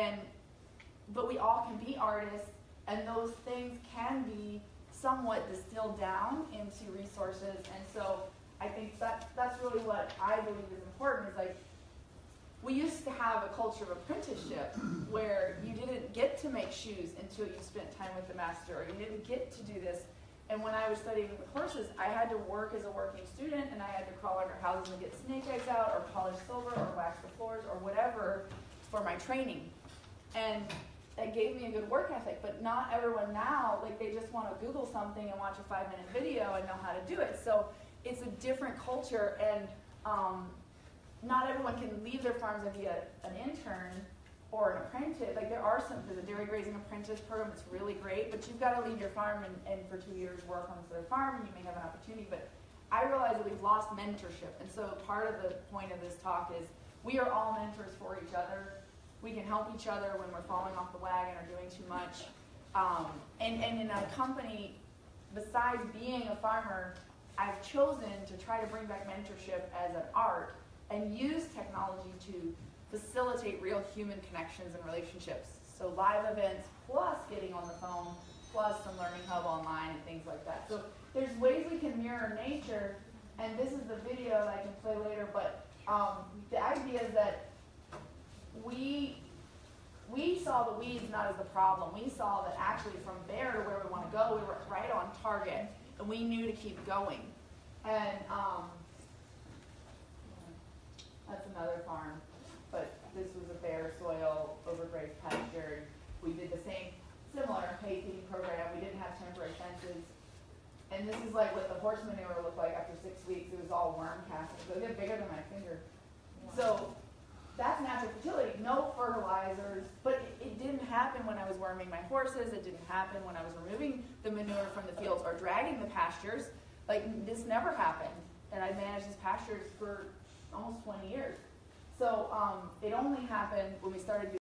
but we all can be artists, and those things can be somewhat distilled down into resources. And so I think that's really what I believe is important, is like, we used to have a culture of apprenticeship where you didn't get to make shoes until you spent time with the master, or you didn't get to do this And when I was studying with horses, I had to work as a working student, and I had to crawl under houses and get snake eggs out, or polish silver, or wax the floors, or whatever for my training. And that gave me a good work ethic, but not everyone now, like they just want to Google something and watch a 5-minute video and know how to do it. So it's a different culture, and not everyone can leave their farms and be an intern or an apprentice. Like there's a dairy grazing apprentice program, it's really great, but you've got to leave your farm and for 2 years work on this other farm, and you may have an opportunity, but I realize that we've lost mentorship. And so part of the point of this talk is we are all mentors for each other. We can help each other when we're falling off the wagon or doing too much. And in a company, besides being a farmer, I've chosen to try to bring back mentorship as an art and use technology to facilitate real human connections and relationships. So live events, plus getting on the phone, plus some Learning Hub online and things like that. So there's ways we can mirror nature, and this is the video that I can play later, but the idea is that we saw the weeds not as the problem. We saw that actually from there to where we want to go, we were right on target, and we knew to keep going. And that's another farm, but this was a bare soil, overgrazed pasture. We did the same, similar hay feeding program. We didn't have temporary fences. And this is like what the horse manure looked like after 6 weeks. It was all worm castings. So they get bigger than my finger. So that's natural fertility, no fertilizers, but it didn't happen when I was worming my horses. It didn't happen when I was removing the manure from the fields or dragging the pastures. Like, this never happened. And I managed these pastures for almost 20 years. So it only happened when we started